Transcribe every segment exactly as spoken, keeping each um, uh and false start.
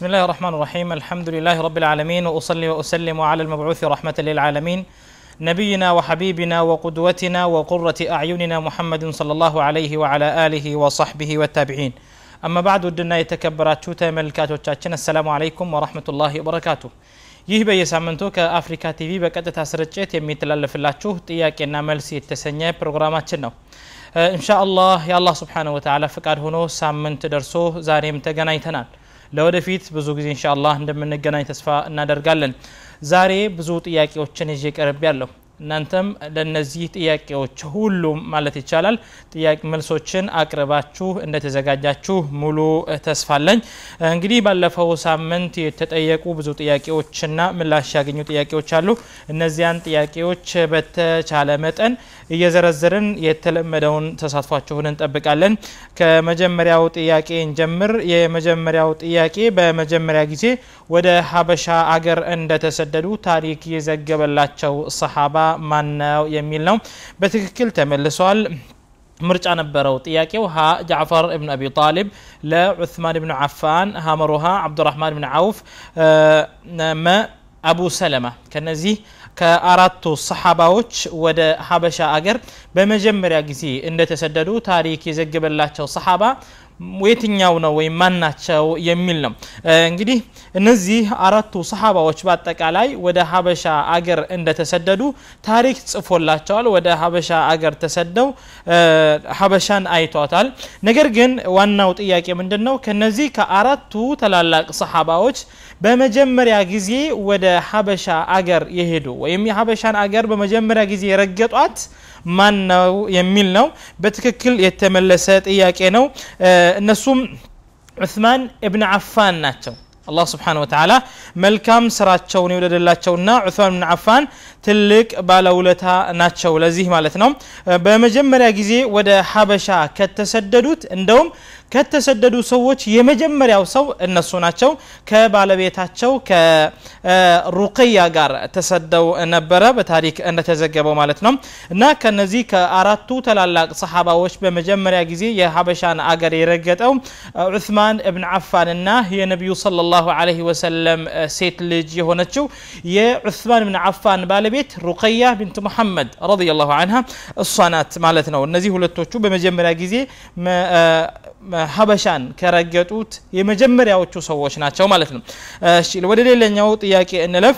الله الرحمن الرحيم الحمد لله رب العالمين وأصلي وأسلم على المبعوث رحمة للعالمين نبينا وحبيبنا وقدوتنا وقرة أعيننا محمد صلى الله عليه وعلى آله وصحبه والتابعين أما بعد ودنا يتكبرات شوتا ملكات وتشاتشنا السلام عليكم ورحمة الله وبركاته ይህ በየሳምንቱ ከአፍሪካ ቲቪ በቀጥታ ስርጭት የሚተላለፍላችሁ ጥያቄና መልስ የተሰኘ ፕሮግራማችን ነው ኢንሻአላህ ያላህ Subhanahu Wa Ta'ala ፍቃድ ሆኖ ሳምንት ደርሶ ዛሬም ተገናኝተናል ለወደፊት ብዙ ጊዜ ኢንሻአላህ እንደምንገናኝ ተስፋ እናደርጋለን ዛሬ ብዙ ጥያቄዎችን ይዤ ቀርቤያለሁ እናንተም ለነዚህ ጥያቄዎች ሁሉ ማለት ይቻላል ጥያቄ መልሶችን አቅርባችሁ እንደተዘጋጃችሁ ሙሉ ተስፋለኝ እንግዲህ ባለፈው ሳምንት የተጠየቁ ብዙ ጥያቄዎችና ምላሽ ያገኙ ጥያቄዎች አሉ እነዚያን ጥያቄዎች በተቻለ መጠን እየዘረዘርን የተለመደውን ተሳትፏችሁን እንጠብቃለን ከመጀመሪያው ጥያቄ እንጀምር የመጀመሪያው ጥያቄ በመጀመሪያ ጊዜ ወደ ሀበሻ አገር እንደተሰደዱ ታሪክ የዘገበላቸው ሰሃባ ማናው የሚል ነው በትክክል ተመልሷል ምርጫ ነበረው ጥያቄው ሀ ጃዕፈር ኢብኑ አቢ ጣሊብ ለዑስማን ኢብኑ አፋን ሀመሩሃ አብዱራህማን ኢብኑ አውፍ ማ አቡ ሰለማ ከነዚህ ከአራቱ ሰሃባዎች ወደ ሀበሻ አገር በመጀመሪያ ጊዜ እንደተሰደዱ ታሪክ የዘገበላቸው ሰሃባ ወይትኛው ነው ወይ ማናቸው የሚል ነው እንግዲህ እነዚህ አራቱ ሰሃባዎች በአጠቃላይ ወደ ሀበሻ አገር እንደተሰደዱ ታሪክ ጽፎላቸዋል ወደ ሀበሻ አገር ተሰደው ሀበሻን አይቷታል ነገር ግን ዋናው ጥያቄ ምንድነው ከነዚህ ከአራቱ ተላላቅ ሰሃባዎች በመጀመሪያ ጊዜ ወደ ሀበሻ አገር የሄዱ ወይም የሀበሻን አገር በመጀመሪያ ጊዜ የረገጧት ማን ነው የሚል ነው በትክክል የተመለሰ ጥያቄ ነው እነሱም ዑስማን ኢብኑ አፋን ናቸው الله سبحانه وتعالى መልካም ስራቸውን ይወደደላቸውና ዑስማን ኢብኑ አፋን ትልቅ ባለውለታ ናቸው ለዚህ ማለት ነው በመጀመሪያ ጊዜ ወደ ሀበሻ ከተሰደዱት እንደውም ከተሰደዱ ሰዎች የመጀመሪያው ሰው እነሱ ናቸው ከባለቤታቸው ከሩቅያ ጋር ተሰደው ነበረ በታሪክ እንደተዘገበው ማለት ነው እና ከነዚህ ከአራቱ ተላላቅ ሰሃባዎች በመጀመሪያ ጊዜ የሀበሻን አገር የረገጠው ዑስማን ኢብኑ አፋን እና የነብዩ ሰለላሁ ዐለይሂ ወሰለም ሴት ልጅ የሆነችው የዑስማን ኢብኑ አፋን ባለቤት ሩቅያ ቢንት መሐመድ ረዲየላሁ ዐንሃ እሷናት ማለት ነው እነዚህ ሁለቶቹ በመጀመሪያ ጊዜ ሀበሻን ከረገጡት የመጀመሪያዎቹ ሰዎች ናቸው ማለት ነው እሺ ወደ ሌላኛው ጥያቄ እንለፍ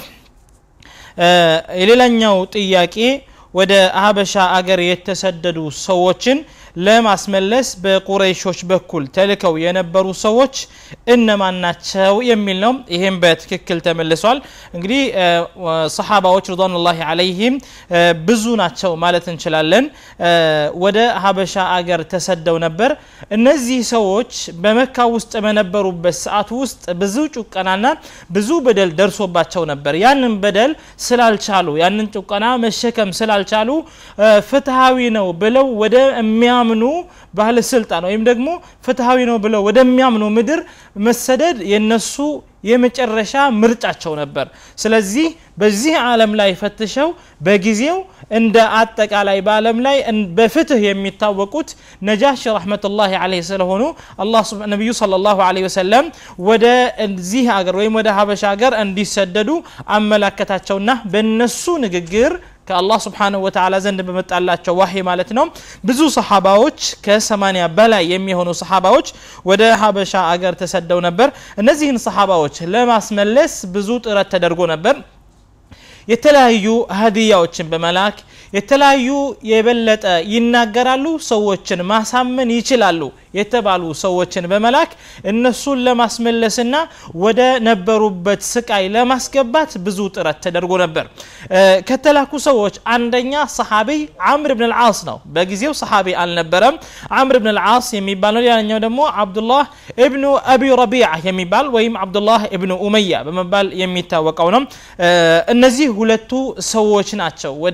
የሌላኛው ጥያቄ ወደ ሀበሻ አገር የተሰደዱ ሰዎችን ለማስመለስ በቁረይሾች በኩል ተልከው የነበሩ ሰዎች እነማን ናቸው የሚል ነው ይሄም በትክክል ተመልሷል እንግዲህ ሰሃባዎች ረضوانላሂ ዐለይሂም ብዙ ናቸው ማለት እንችላለን ወደ ሀበሻ አገር ተሰደው ነበር እነዚህ ሰዎች በመካ ውስጥ በነበሩበት ሰዓት ውስጥ ብዙ ጭቆናና ብዙ በደል ደርሶባቸው ነበር ያንን በደል ስላልቻሉ ያንን ጭቆና መሸከም ስላልቻሉ ፍትሃዊ ነው ብለው ወደ የሚያምኑ ባህል ስልጣን ወይም ደግሞ ፍትሃዊ ነው ብለው ወደሚያምኑ ምድር መሰደድ የነሱ የመጨረሻ ምርጫቸው ነበር ስለዚህ በዚህ ዓለም ላይ ፈትሸው በጊዜው እንደ አጠቃላይ በዓለም ላይ በፍትህ የሚታወቁት ነጃሽ ረህመቱላሂ ዐለይሂ ስለሆኑ አላህ ሱብሃነሁ ነብዩ ሰለላሁ ዐለይሂ ወሰለም ወደ እዚህ ሀገር ወይም ወደ ሀበሻ ሀገር እንዲሰደዱ አመላከታቸውና በእነሱ ንግግር ከአላህ Subhanahu Wa Ta'ala ዘንድ በመጣላቸው ወህይ ማለት ነው ብዙ ሰሃባዎች ከ80 በላይ የሚሆኑ ሰሃባዎች ወደ ሀበሻ አገር ተሰደው ነበር እነዚህን ሰሃባዎች ለማስመለስ ብዙ ጥረት ተደርጎ ነበር የተለያዩ ሀዲያዎችን በመላክ የተለያዩ የበለጠ ይናገራሉ ሰዎችን ማሳመን ይችላሉ የተባሉ ሰዎችን በመላክ እነሱን ለማስመለስና ወደ ነበሩበት ስቃይ ለማስገባት ብዙ ጥረት ተደርጎ ነበር ከተላኩ ሰዎች አንደኛ ሰሃቢ አምር ኢብኑ አልዓስ ነው በጊዜው ሰሃቢ አልነበረም አምር ኢብኑ አልዓስ የሚባለው ያኛው ደግሞ አብዱላህ ኢብኑ አቢ ረቢዓ የሚባል ወይም አብዱላህ ኢብኑ ኡመያ በመባል የሚታወቀው ነው እነዚህ ሁለቱ ሰዎች ናቸው ወደ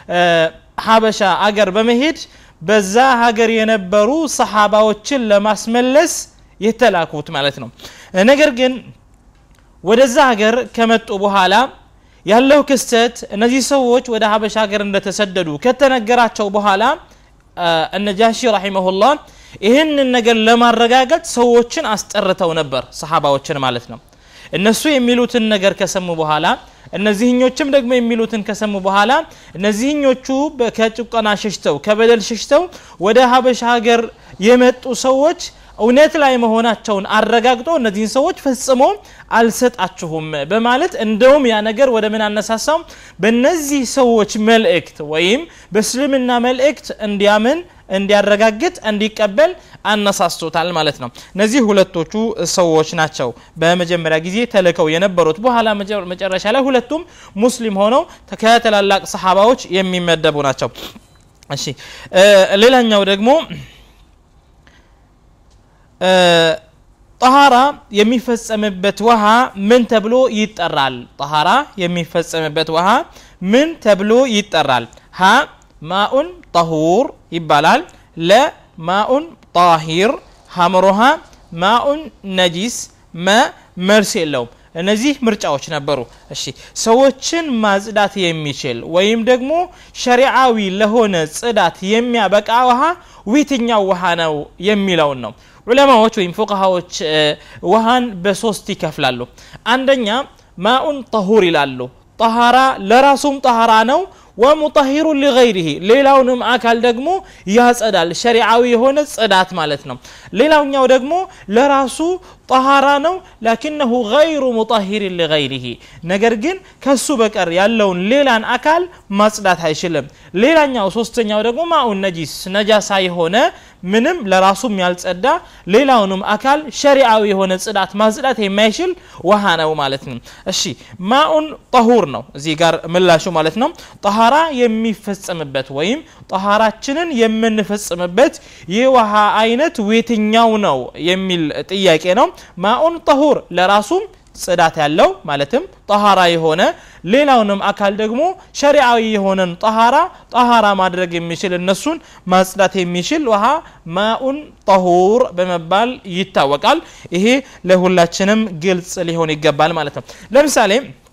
ሀበሻ አገር በመሄድ በዛ ሀገር የነበሩ ሰሃባዎችን ለማስመለስ የተላኩት ማለት ነው ነገር ግን ወደዛ ሀገር ከመጡ በኋላ ያለው ክስተት እነዚህ ሰዎች ወደ ሀበሻ ሀገር እንደተሰደዱ ከተነገራቸው በኋላ النجاشي رحمه الله ይህንን ነገር ለማረጋጋት ሰዎችን አስጠርተው ነበር ሰሃባዎችን ማለት ነው እነሱ የሚሉትን ነገር ከሰሙ በኋላ እነዚህኞችም ደግሞ የሚሉትን ከሰሙ በኋላ እነዚህኞቹ ከጭቆና ሸሽተው ከበደል ሸሽተው ወደ ሀበሻ ሀገር የመጡ ሰዎች እውነት ላይ መሆናቸውን አረጋግጦ እነዚህን ሰዎች ፈጽሞ አልሰጣችሁም በማለት እንደውም ያ ነገር ወደ ምን አነሳሳው በእነዚህ ሰዎች መልእክት ወይም በእስልምና መልእክት እንዲያምን እንዲያረጋግጥ እንዲቀበል አነሳስቶታል ማለት ነው እነዚህ ሁለቶቹ ሰዎች ናቸው በመጀመሪያ ጊዜ ተልከው የነበሩት በኋላ መጨረሻ ላይ ሁለቱም ሙስሊም ሆነው ከተላላቅ ሰሃባዎች የሚመደቡ ናቸው እሺ ሌላኛው ደግሞ طهارة የሚፈጸምበት ውሃ ምን ተብሎ ይጠራል طهارة የሚፈጸምበት ውሃ ምን ተብሎ ይጠራል ሀ ማኡን طهور ይባላል ለ ማኡን طاهر ሐምሮሃ ማኡን ነጂስ ማ መልስ የለውም እነዚህ ምርጫዎች ነበሩ እሺ ሰዎችን ማጽዳት የሚችል ወይም ደግሞ ሸሪዓዊ ለሆነ ጽዳት የሚያበቃ ውሃ ወይትኛው ውሃ ነው የሚለው ነው ዑለማዎች ወይም ፉቃሃዎች ውሃን በሶስት ይከፍላሉ አንደኛ ማኡን طهور ይላሉ طهارة ለራሱም طهارة ነው ومطهر لغيره ሌላውንም አካል ደግሞ ያጸዳል ሸሪዓዊ የሆነ ጽዳት ማለት ነው ሌላውኛው ደግሞ ለራሱ طهارة ነው لكنه غير مطهر لغيره ነገር ግን ከሱ በቀር ያለውን ሌላን አካል ማጽዳት አይችልም ሌላኛው ሶስተኛው ደግሞ ማኡን ነጂስ ነጃሳ የሆነ ምንም ለራሱም ያልጸዳ ሌላውንም አካል ሸሪዓዊ የሆነ ጽዳት ማጽዳት የማይችል ውሃ ነው ማለት ነው እሺ ማኡን طهور ነው እዚህ ጋር ምላሹ ማለት ነው طهارة የሚፈጸምበት ወይም طهارাችንን የምንፈጽምበት የውሃ አይነት ወይትኛው ነው የሚል ጥያቄ ነው ማኡን طهور ለራሱም ጽዳት ያለው ማለትም طهارة የሆነ ሌላውንም አካል ደግሞ ሸሪዓዊ የሆነን طهارة طهارة ማድረግ የሚችል እነሱን ማጽዳት የሚችል ውሃ ማኡን طهور በመባል ይታወቃል ይሄ ለሁላችንም ግልጽ ሊሆን ይገባል ማለት ነው ለምሳሌ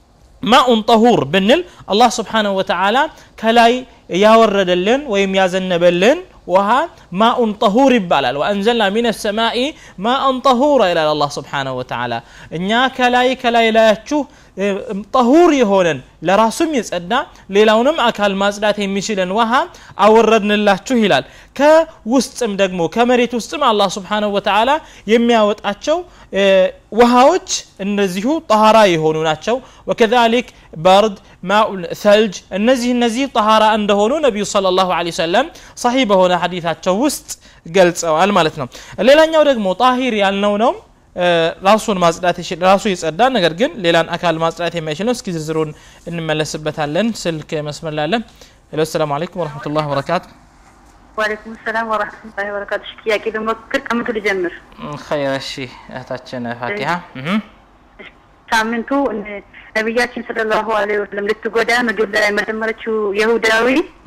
ማኡን طهور ብንል አላህ Subhanahu Wa Ta'ala ከላይ ያወረደልን ወይም ያዘነበልን ውሃ ማኡን طهور ይባላል ወአንዘልና ሚነስ ሰማኢ ማአን طهورا ኢላ አላህ Subhanahu Wa Ta'ala እኛ ከላይ ከላይ ላያችሁ طهور የሆነን ለራሱም ይጸዳ ሌላውንም አካል ማጽዳት የሚችልን ውሃ አወረድንላችሁ ይላል ከውስጥም ደግሞ ከመሬት ውስጥም አላህ Subhanahu Wa Ta'ala የሚያወጣቸው ውሃዎች እነዚሁ طهارة የሆኑ ናቸው وكذلك برد ماء ثلج እነዚህ እነዚህ طهارة እንደሆኑ ነብዩ ሰለላሁ ዐለይሂ ወሰለም صحيح በሆነ ሐዲታቸው ውስጥ ገልጸዋል ማለት ነው ሌላኛው ደግሞ طاهر ያልነው ነው ራሱን ማጽዳት ይችላል ራሱ ይጸዳ ነገር ግን ሌላን አካል ማጽዳት የማይችል ነው እስኪ ዝርዝሩን እንመለስበታለን ስልክ መስመር ላይ አለ ሄሎ ሰላም አለይኩም ወራህመቱላሂ ወበረካቱ ወአለይኩም ሰላም ወራህመቱላሂ ወበረካቱ ጥያቄ ደግሞ ከቀምቱ ልጀምር ኸይር እሺ እህታችን ፋቲሃ ሳምንቱ ነብያችን ሰለላሁ ዐለይሂ ወሰለም ልትጎዳ ምግብ ላይ መደመረችው ይሁዳዊ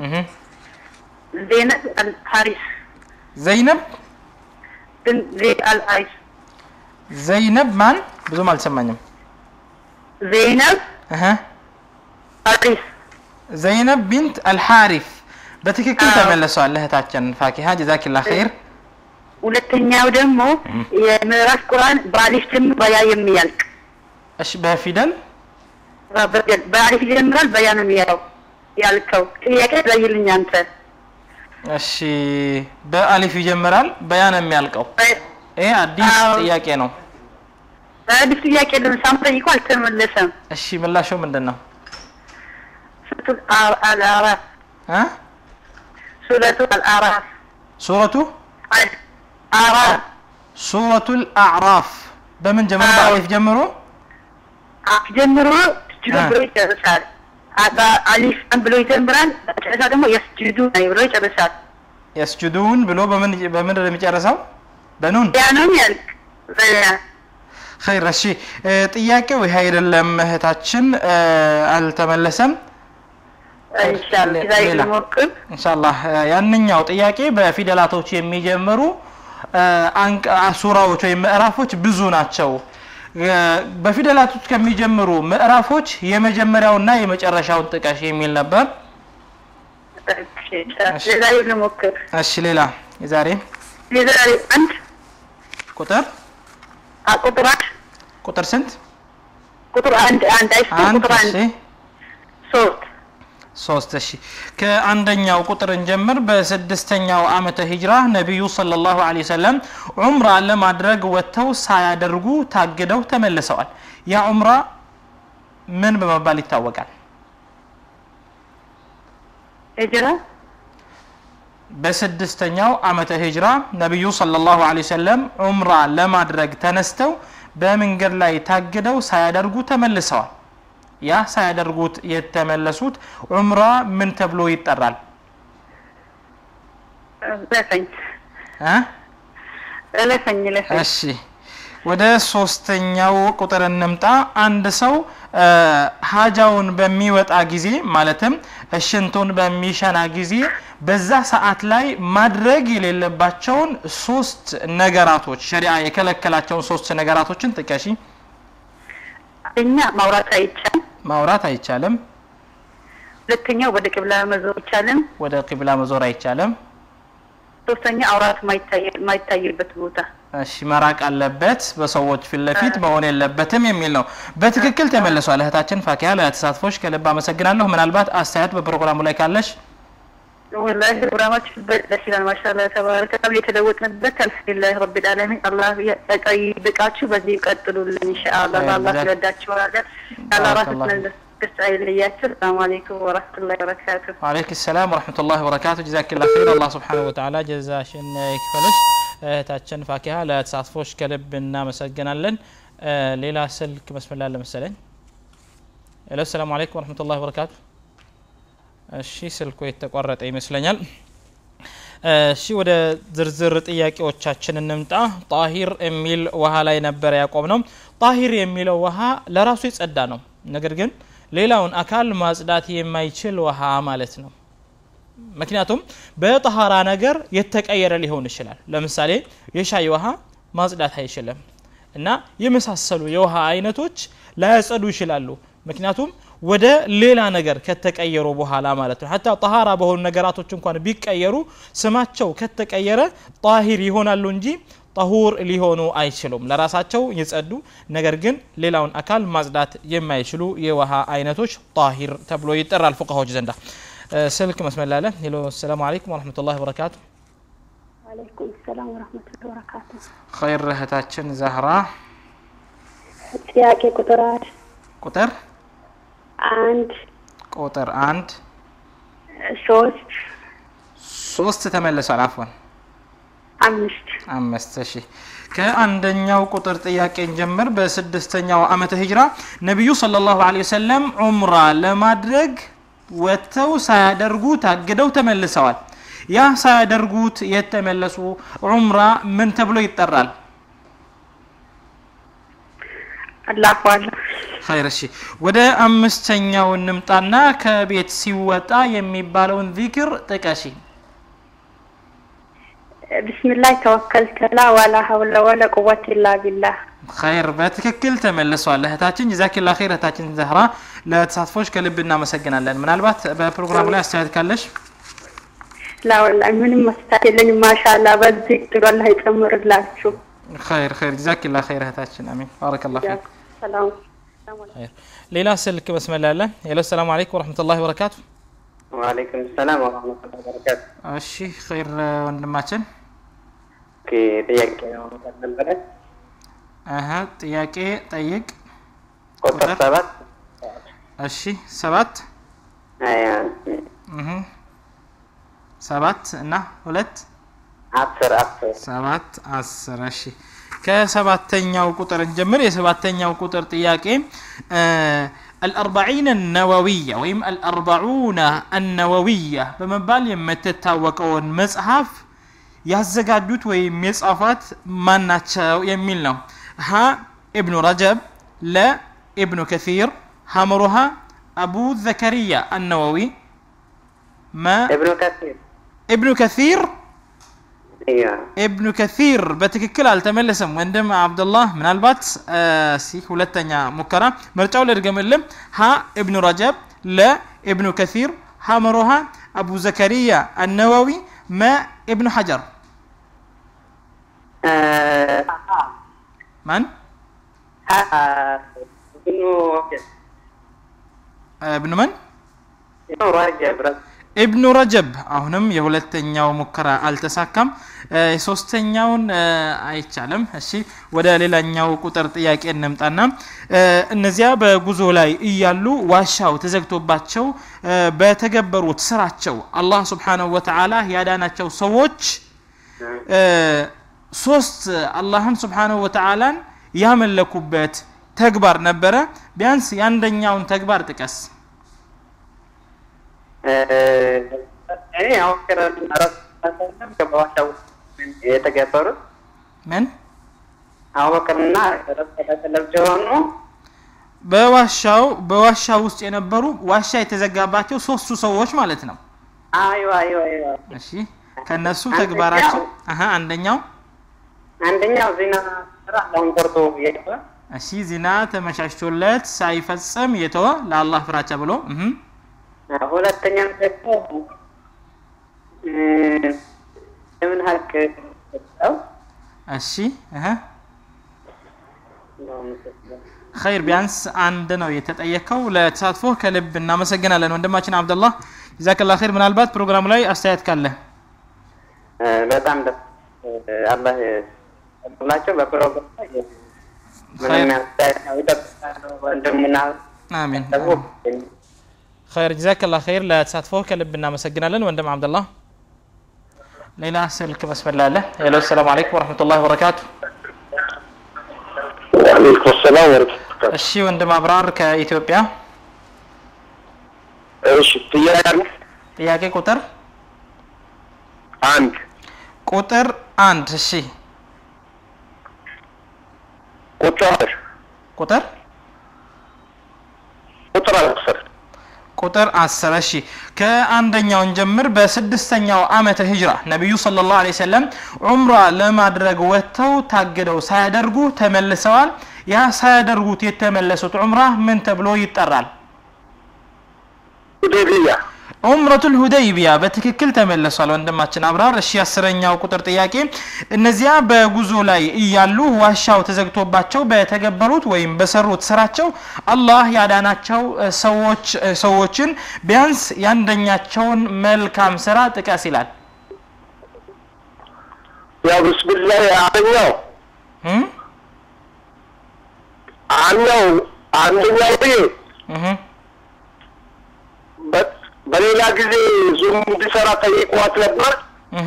ዘይነብ አልሐሪስ ዘይነብ bin ዘይድ አልሐሪስ ዘይነብ ማን ብዙም አልሰማኝም ዘይነብ አሃ አሪስ ዘይነብ ቢንት አልሐሪስ በትክክል ተመለሰዋል እህታችን ፋኪሃ ጀዛኪላህ ኸይር ሁለተኛው ደግሞ የምዕራፍ ቁርአን ባሊሽም በያ የሚያልቅ እሺ በፊደል በፊደል ባሊሽ ይጀምራል በያ ነው የሚያልቀው ያልከው ጥያቄ ዘይልኝ አንተ እሺ በአሊፍ ይጀምራል በያ ነው የሚያልቀው ይሄ አዲስ ጥያቄ ነው አዲስ ጥያቄ ነው ሳምጠይቁ አልተመለሰም እሺ ምላሹ ምንድነው ሱረቱ አል-አዕራፍ ها ሱረቱ አል-አዕራፍ ሱረቱ አዕራፍ ሱረቱ አልአዕራፍ በምን ጀምሮ በአሊፍ ጀምሮ ጀምሮ ጅብሪል ይጨርሳል አባ አሊፍ ብሎ ይጀምራል ከዛ ደግሞ يسجدون ብሎ ይጨርሳል يسجدون ብሎ በምን በምን እንደሚጨርሰው በኑን ያኑን ያልክ خير እሺ ጥያቄው ይሄ አይደለም እህታችን አልተመለሰም ኢንሻአላህ ዛሬ ሞክር ኢንሻአላህ ያንኛው ጥያቄ በፊደላቶች የሚጀምሩ አንቀ ሱራዎች ወይ ምዕራፎች ብዙ ናቸው በፊደላቶች ከሚጀምሩ ምዕራፎች የመጀመሪያውና የመጨረሻውን ጥቀሽ የሚል ነበር እሺ ዛሬ ሞክር እሺ ሌላ የዛሬ የዛሬ አንድ ቁጥር ቁጥር ቁጥር ስንት ቁጥር አንድ አንድ አይስቱ ቁጥር አንድ ሶስት ሶስት እሺ ከአንደኛው ቁጥር እንጀምር በስድስተኛው ዓመተ ሂጅራ ነብዩ ሰለላሁ ዐለይሂ ወሰለም ዑምራ ለማድረግ ወተው ሳያደርጉ ታግደው ተመልሰዋል ያ ዑምራ ምን በመባል ይታወቃል ሂጅራ በስድስተኛው ዓመተ ሂጅራ ነብዩ ሰለላሁ ዐለይሂ ወሰለም ዑምራ ለማድረግ ተነስተው በመንገድ ላይ ታግደው ሳያደርጉ ተመልሰዋል ያ ሳያደርጉት የተመለሱት ዑምራ ምን ተብሎ ይጠራል ለፈኝ አ ለፈኝ ለፈኝ እሺ ወደ ሶስተኛው ቁጥር እንምጣ አንድ ሰው ሐጃውን በሚወጣ ጊዜ ማለትም እሽንቱን በሚሸና ጊዜ በዛ ሰዓት ላይ ማድረግ የሌለባቸውን ሶስት ነገራቶች ሸሪዓ የከለከላቸውን ሶስት ነገራቶችን ጥቀሺ እኛ ማውራት አይቻልም ማውራት አይቻልም ሁለተኛው ወደ ቂብላ መዞር አይቻልም ወደ ቂብላ መዞር አይቻልም ሶስተኛ አውራት ማይታይ ማይታይበት ቦታ እሺ መራቅ አለበት በሰዎች ፊት ለፊት መሆን የለበትም የሚል ነው በትክክል ተመለሷል እህታችን ፋኪያ ለተሳትፎሽ ከልብ አመሰግናለሁ ምናልባት አስተያየት በፕሮግራሙ ላይ ካለሽ والله برامج بسيطة ما شاء الله تبارك الله يتلوثنበት አልሐምዱሊላህ ረቢል ዓለሚን አላህ ይጠይቃችሁ በዚህ ይቀጥሉልን ኢንሻአላህ አላህ ይወዳችሁ አላህ ራስን ተስአይልያችሁ ሰላም አለይኩም ወራህመቱላሂ ወበረካቱሁ ወአለይኩም ሰላም ወራህመቱላሂ ወበረካቱሁ ጀዛከላሁ ኸይር አላህ Subhanahu Wa Ta'ala ጀዛሽን ይክፈልሽ እህታችን ፋኪያ ለተሳትፎሽ ከልብ እናመሰግናለን ሌላ ስልክ መስመር ላይ ለመሰለኝ ሄሎ ሰላም አለይኩም ወራህመቱላሂ ወበረካቱሁ እሺ ስልኩ የተቋረጠ ይመስለኛል እሺ ወደ ዝርዝር ጥያቄዎቻችን እንምጣ ጣሂር የሚል ውሃ ላይ ነበር ያቆምነው ጣሂር የሚለው ውሃ ለራሱ ይጸዳ ነው ነገር ግን ሌላውን አካል ማጽዳት የማይችል ውሃ ማለት ነው ምክንያቱም በጠሃራ ነገር የተቀየረ ሊሆን ይችላል ለምሳሌ የሻይ ውሃ ማጽዳት አይችልም እና የመሳሰሉ የውሃ አይነቶች ላያጸዱ ይችላሉ ምክንያቱም ወደ ሌላ ነገር ከተቀየሩ በኋላ ማለት ነው hatta ጠሃራ በሆኑ ነገራቶች እንኳን ቢቀየሩ ስማቸው ከተቀየረ ጣሂር ይሆናሉ እንጂ طهور ሊሆኑ አይችሉም ለራሳቸው ይጸዱ ነገር ግን ሌላውን አካል ማጽዳት የማይችሉ የውሃ አይነቶች ጣሂር ተብሎ ይጠራል ፉቃዎች ዘንዳ ስልክ መስመር ላይ ሄሎ ሰላም አለይኩም ወራህመቱላሂ ወበረካቱ ወአለይኩም ሰላም ወራህመቱላሂ ወበረካቱ ኸይር እህታችን ዛህራ ጥያቄ ቁጥር ቁጥር አንድ ቁጥር አንድ ሶስት ሶስት ተመለሳል አፍዋን አምስት አምስት እሺ ከአንደኛው ቁጥር ጥያቄን ጀምር በስድስተኛው ዓመተ ሂጅራ ነብዩ ሰለላሁ ዐለይሂ ወሰለም ዑምራ ለማድረግ ወተው ሳያደርጉ ታግደው ተመልሰዋል ያ ሳያደርጉት የተመለሱ ዑምራ ምን ተብሎ ይጠራል አላሁ አላህ خير እሺ ወደ አምስተኛው እንምጣና ከቤት ሲወጣ የሚባለውን ዚክር ጥቀሺ بسم الله توكلت لا ولا حول ولا قوة إلا بالله خير በትክክል ተመልሷል እህታችን ጀዛከላሁ ኸይር እህታችን ዛህራ ለተሳትፎሽ ከልብና መሰግናለን ምናልባት በፕሮግራሙ ላይ አስተያየት ካለሽ لا والله ምንም መስጠት የለኝም ማሻአላህ በዚህ ጥሩ አላህ ይጨምርላችሁ خير خير جزاكالله خير እህታችን አሚን ባረከላሁ ፊክ ሰላም خير ሌላ ስልክ መስመር ላይ አለ ሄሎ ሰላም አለይኩም ወራህመቱላሂ ወበረካቱ وعليكم السلام ورحمة الله وبركاته እሺ خير ወንድማችን ጥያቄ ነበረ አሃ ጥያቄ ጠይቅ ቁጥር ሰባት እሺ ሰባት አያ እህ ሰባት እና ሁለት አስር አስር ሰባት አስር እሺ ከሰባተኛው ቁጥር እንጀምር የሰባተኛው ቁጥር ጥያቄ الأربعين النووية ويم الأربعون النووية بمبال يمتتاوقون مصحف ያዘጋጁት ወይም የጻፋት ማናቸው የሚል ነው ها ابن رجب لا ابن كثير حمرها أبو زكريا النووي ما ابن كثير ابن كثير ايوه ابن كثير بتككل التملسم وندم عبد الله من البات آه سي ሁለተኛ ሙከራ ምርጫው ለድገምልም ها ابن رجب لا ابن كثير حمرها أبو زكريا النووي ما ابن حجر آه. من آه. ابن اوكي ابن من ابن رجب ابن رجب አሁንም የሁለተኛው ሙከራ አልተሳካም ሶስተኛውን አይቻለም እሺ ወደ ሌላኛው ቁጥር ጥያቄ እንምጣና እነዚያ በጉዞ ላይ ይያሉ ዋሻው ተዘግቶባቸው በተገበሩት ስራቸው አላህ Subhanahu Wa Ta'ala ያዳናቸው ሰዎች ሶስት አላህን Subhanahu Wa Ta'ala ያመለኩበት ተግባር ነበረ ቢያንስ ያንደኛውን ተግባር ጥቀስ እኔ አውቀረ አራት ከበዋሻው የተገበሩት ምን አወቀና ተለብጀውኑ በዋሻው በዋሻው ውስጥ የነበሩ ዋሻ የተዘጋባቸው ሶስቱ ሰዎች ማለት ነው አይዋ አይዋ አይዋ እሺ ከነሱ ተግባራቸው አሃ አንደኛው አንደኛው ዚና ስራ ለውን ቆርጦ የተ እሺ ዚና ተመሻሽቶለት ሳይፈጸም የተወ ለአላህ ፍራቻ ብሎ እህ ሁለተኛው ደግሞ ምን ሀቅ ነው እሺ አሃ خير ቢያንስ አንድ ነው የተጠየቀው ለተሳትፎ ከልብ እናመሰግናለን ወንድማችን አብዱላህ ጀዛከላህ ኸይር ምናልባት ፕሮግራሙ ላይ አስተያየት ካለ በጣም ደስ አላህ ሁላችሁ በፕሮግራም ላይ ምንም ያስተያየው ይደብታሉ ወንድምና አሜን خير جزاك الله خير لا تساتفوا كلبنا مسجنالن وندم عبد الله ليلى سلك بسم الله له الو السلام عليكم ورحمه الله وبركاته وعليكم السلام ورحمه الله እሺ ወንድም አብራር ከኢትዮጵያ እሺ ጥያቄ ጥያቄ ቁጥር አንድ ቁጥር አንድ እሺ ቁጥር ቁጥር ቁጥር አስር ቁጥር አስር እሺ ከአንደኛው ጀምር በስድስተኛው ዓመተ ሂጅራ ነብዩ ሰለላሁ ዐለይሂ ወሰለም ዑምራ ለማድረግ ወጥተው ታገደው ሳያደርጉ ተመልሰዋል ያ ሳያደርጉት የተመለሱት ዑምራ ምን ተብሎ ይጠራል ሁዴቢያ ዑምረቱል ሁዴቢያ በትክክል ተመለሷል ወንድማችን አብራር እሺ አስረኛው ቁጥር ጥያቄ እነዚያ በጉዞ ላይ ይያሉ ዋሻው ተዘግቶባቸው በተገበሩት ወይም በሰሩት ስራቸው አላህ ያዳናቸው ሰዎች ሰዎችን ቢያንስ ያንደኛቸውን መልካም ስራ ጥቀስ ይላል ያ ቢስሚላህ አንደኛው እም አንደኛው አንደኛው እህ በሌላ ጊዜ ዙም እንዲሰራ ጠይቋት ነበር እህ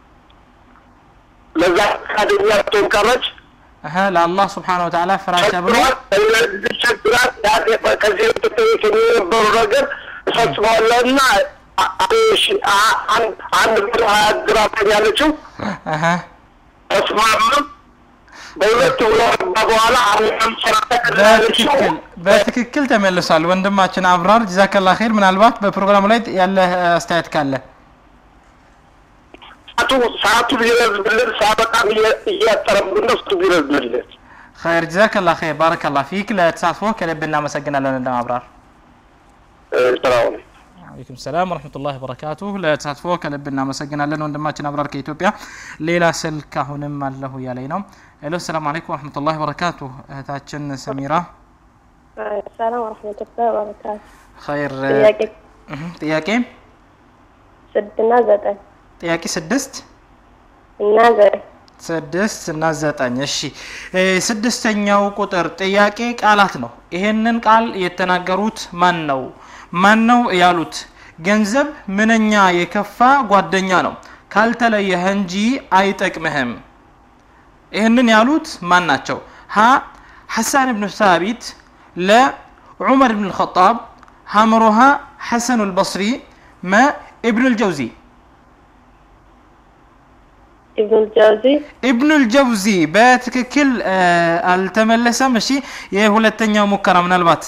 ለዛ ካደኛቸው ቀረች አሃ ለአላህ Subhanahu Wa Ta'ala ፍራቻ ብሎ ለዚህ ያለ ከዚህ ተጠይቀኝ በረገር ፈጽሟልና እሺ አንድ ብር ግራም ያለችው አሃ ተስማማ በሁለቱ በኋላ አሁን በትክክል በትክክል ተመልሷል ወንድማችን አብራር ጀዛከላህ ኸይር ምናልባት በፕሮግራሙ ላይ ያለ አስተያየት ካለ አቱ ሰዓቱ ቢረዝብልን ሳበጣም እያጠረብን ነው ቢረዝብልን خير جزاك الله خير بارك الله فيك لا تسافروا كلبنا مسجنا لنا ابرار السلام عليكم عليكم السلام ورحمه الله وبركاته لا تسافروا كلبنا مسجنا لنا ወንድማችን አብራር ከኢትዮጵያ ሌላ ስልክ አሁንም አለሁ ያለኝ ነው الو السلام عليكم ورحمه الله وبركاته እህታችን ሰሚራ السلام ورحمه الله وبركاته خير ጥያቄ ጥያቄ ስድስትና ዘጠኝ ጥያቄ ስድስት እና ዘጠኝ ስድስት እና ዘጠኝ እሺ ስድስተኛው ቁጥር ጥያቄ ቃላት ነው ይሄንን ቃል የተናገሩት ማን ነው ማን ነው ያሉት ገንዘብ ምንኛ የከፋ ጓደኛ ነው ካልተለየህ እንጂ አይጠቅምህም ይሄንን ያሉት ማን ናቸው ሀ ሐሰን ኢብኑ ሳቢት ለ ዑመር ኢብኑ الخطاب ሐምሩሃ ሐሰን البصري ማ ኢብኑ الجوزي ابن الجوزي ابن الجوزي በትክክል አልተመለሰም እሺ የሁለተኛው ሙከራ ምናልባት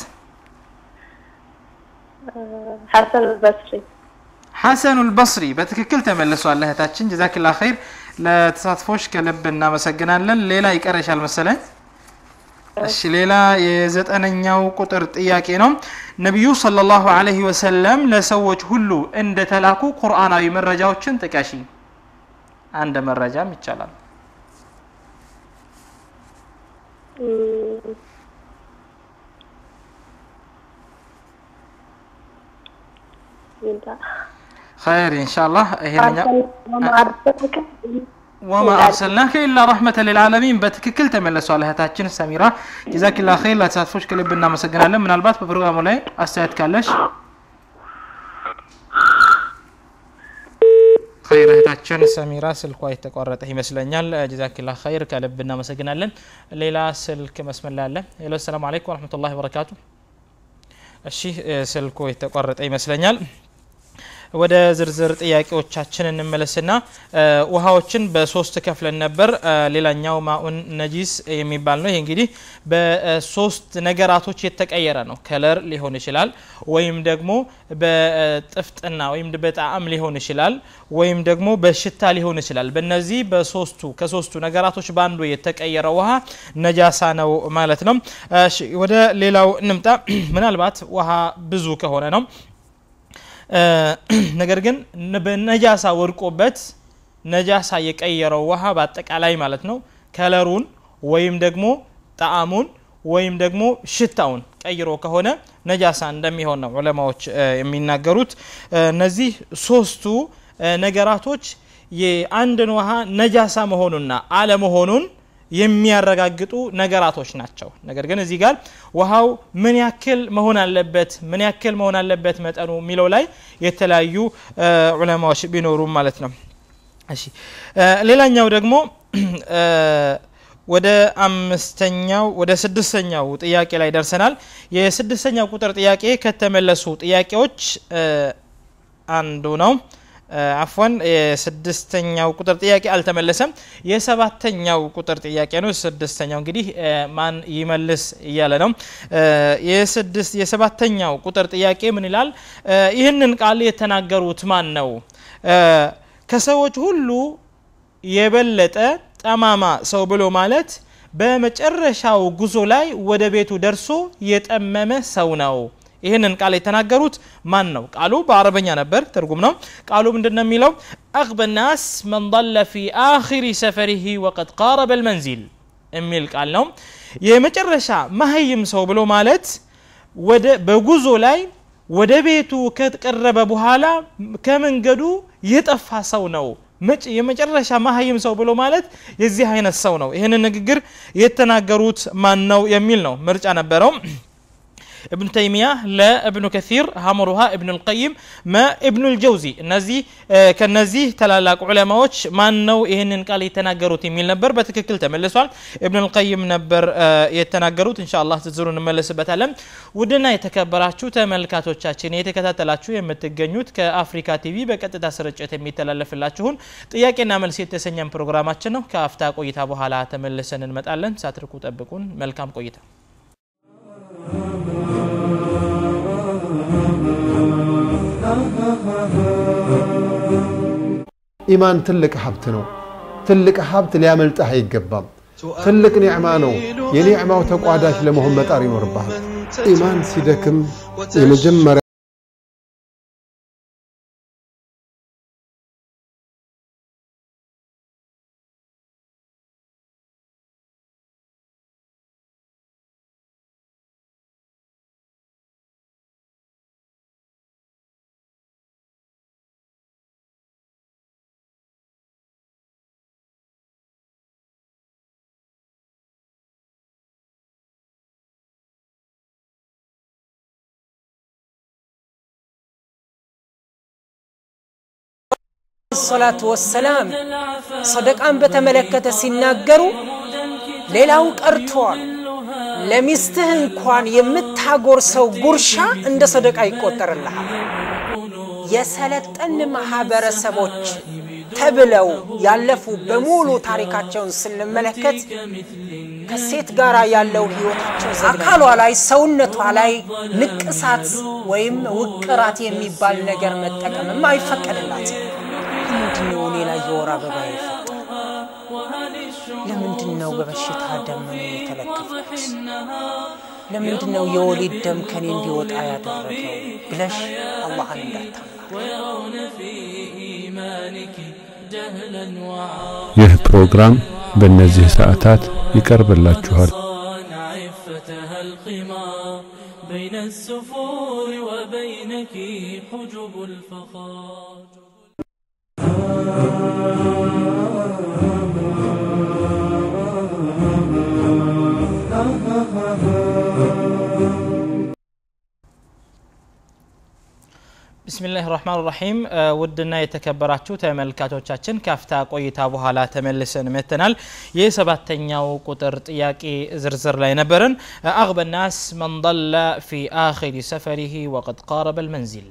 حسن البصري حسن البصري በትክክል ተመልሷል እህታችን ጀዛከላህ ኸይር ለተሳትፎሽ ከልብ እናመሰግናለን ሌላ ይቀርሻል መሰለኝ እሺ ሌላ የዘጠነኛው ቁጥር ጥያቄ ነው ነብዩ ሰለላሁ ዐለይሂ ወሰለም ለሰዎች ሁሉ እንደተላኩ ቁርአናዊ መረጃዎችን ጥቀሺ አንድ መረጃም ይቻላል خير ان شاء الله هنا وما ارسلناك الا رحمه للعالمين በትክክል ተመለሷል እህታችን ሰሚራ جزاك الله خير ለተሳትፎሽ ከልብ እናመሰግናለን ምናልባት በፕሮግራሙ ላይ አስተያየት ካለሽ خير እህታችን ሰሚራ ስልኳ የተቋረጠ ይመስለኛል جزاك الله خير ከልብ እናመሰግናለን ሌላ ስልክ መስመር ላይ አለ ሄሎ ሰላም አለይኩም ወራህመቱላሂ ወበረካቱ እሺ ስልኩ የተቋረጠ ይመስለኛል ወደ ዝርዝር ጥያቄዎቻችን እንመለስና ውሃዎችን በሶስት ከፍለን ነበር ሌላኛው ማኡን ነጂስ የሚባል ነው ይሄ እንግዲህ በሶስት ነገራቶች የተቀየረ ነው ከለር ሊሆን ይችላል ወይም ደግሞ በጥፍጥና ወይም በጣዕም ሊሆን ይችላል ወይም ደግሞ በሽታ ሊሆን ይችላል በእነዚህ በሶስቱ ከሶስቱ ነገራቶች ባንዱ የተቀየረ ውሃ ነጃሳ ነው ማለት ነው እሺ ወደ ሌላው እንምጣ ምናልባት ውሃ ብዙ ከሆነ ነው ነገር ግን በነጃሳ ወርቆበት ነጃሳ የቀየረው ውሃ በአጠቃላይ ማለት ነው ከለሩን ወይም ደግሞ ጣዕሙን ወይም ደግሞ ሽታውን ቀይሮ ከሆነ ነጃሳ እንደሚሆን ነው ዑለማዎች የሚናገሩት እነዚህ ሶስቱ ነገራቶች የአንድን ውሃ ነጃሳ መሆኑንና አለመሆኑን የሚያረጋግጡ ነገራቶች ናቸው ነገር ግን እዚህ ጋር ውሃው ምን ያክል መሆን አለበት ምን ያክል መሆን አለበት መጠኑ ሚለው ላይ የተለያዩ ዑለማዎች ቢኖሩም ማለት ነው እሺ ሌላኛው ደግሞ ወደ አምስተኛው ወደ ስድስተኛው ጥያቄ ላይ ደርሰናል የስድስተኛው ቁጥር ጥያቄ ከተመለሱ ጥያቄዎች አንዱ ነው عفوا የስድስተኛው ቁጥር ጥያቄ አልተመለሰም የሰባተኛው ቁጥር ጥያቄ ነው ስድስተኛው እንግዲህ ማን ይመልስ ይያለ ነው የስድስት የሰባተኛው ቁጥር ጥያቄ ምን ይላል ይሄንን ቃል የተናገሩት ማን ነው ከሰዎች ሁሉ የበለጠ ጠማማ ሰው ብሎ ማለት በመጨረሻው ጉዞ ላይ ወደ ቤቱ ደርሶ የጠመመ ሰው ነው ይሄንን ቃል የተናገሩት ማን ነው ቃሉ በአረበኛ ነበር ትርጉም ነው ቃሉ ምንድነው የሚለው اغبى الناس من ضل في اخر سفره وقد قارب المنزل የሚል ቃል ነው የመጨረሻ ማህይም ሰው ብሎ ማለት ወደ በጉዞ ላይ ወደ ቤቱ ከተቀረበ በኋላ ከመንገዱ የጠፋ ሰው ነው የመጨረሻ ማህይም ሰው ብሎ ማለት የዚህ አይነት ሰው ነው ይሄንን ንግግር የተናገሩት ማን ነው የሚል ነው ምርጫ ነበረው ابن تيمية لا ابن كثير همرها ابن القيم ما ابن الجوزي النزي كالنزي تلالاق علماء ما نو إهنن قال يتناقروت يميل نبر بتككل تملسوال ابن القيم نبر يتناقروت إن شاء الله تزورون ملس بتعلم ودنا يتكبراتشو تملكاتو تشاتشين يتكتاتلاتشو يمتقنيوت كأفريكا تي في بكت تسرجت يميتلالف اللاتشون ጥያቄና መልስ የተሰኘን ፕሮግራማችን ነው ከአፍታ ቆይታ በኋላ ተመልሰን እንመጣለን ሳትርቁ ጠብቁን መልካም ቆይታ ኢማን ትልቅ ሀብት ነው ትልቅ ሀብት ሊያመልጥህ አይገባም ትልቅ ኒዕማ ነው የኒዕማው ተቋዳሽ ለመሆን መጣር ይኖርብሃል ኢማን ሲደክም የመጀመሪያ الصلاة والسلام صدقان بتملكته ሲናገሩ ሌላው ቀርቷል ለሚስትህ እንኳን የምታጎርሰው ጉርሻ እንደ ሰደቃ ይቆጠርልሃል የሰለጠን ማህበረሰቦች ተብለው ያለፉ በሙሉ ታሪካቸውን ስንመለከት ከሴት ጋር ያለው ህይወታቸው አካሏ ላይ ሰውነቷ ላይ ንቅሳት ወይም ውቅራት የሚባል ነገር መጠቀም አይፈቀድላትም ለምንድነው ሌላ የወር አበባ ይፈጠር ለምንድነው በበሽታ ደም የተለከፈች ለምንድነው የወሊድ ደም ከኔ እንዲወጣ ያደረገው ብለሽ አላህን እንዳታማር ይህ ፕሮግራም በእነዚህ ሰዓታት ይቀርብላችኋል بين السفور وبينك حجب الفخار بسم الله الرحمن الرحيم ودنا የተከበራችሁ ተመልካቾቻችን ካፍታ ቆይታ በኋላ ተመልሰን መተናል የሰባተኛው ቁጥር ጥያቄ ዝርዝር ላይ ነበርን اغبى الناس من ضل في اخر سفره وقد قارب المنزل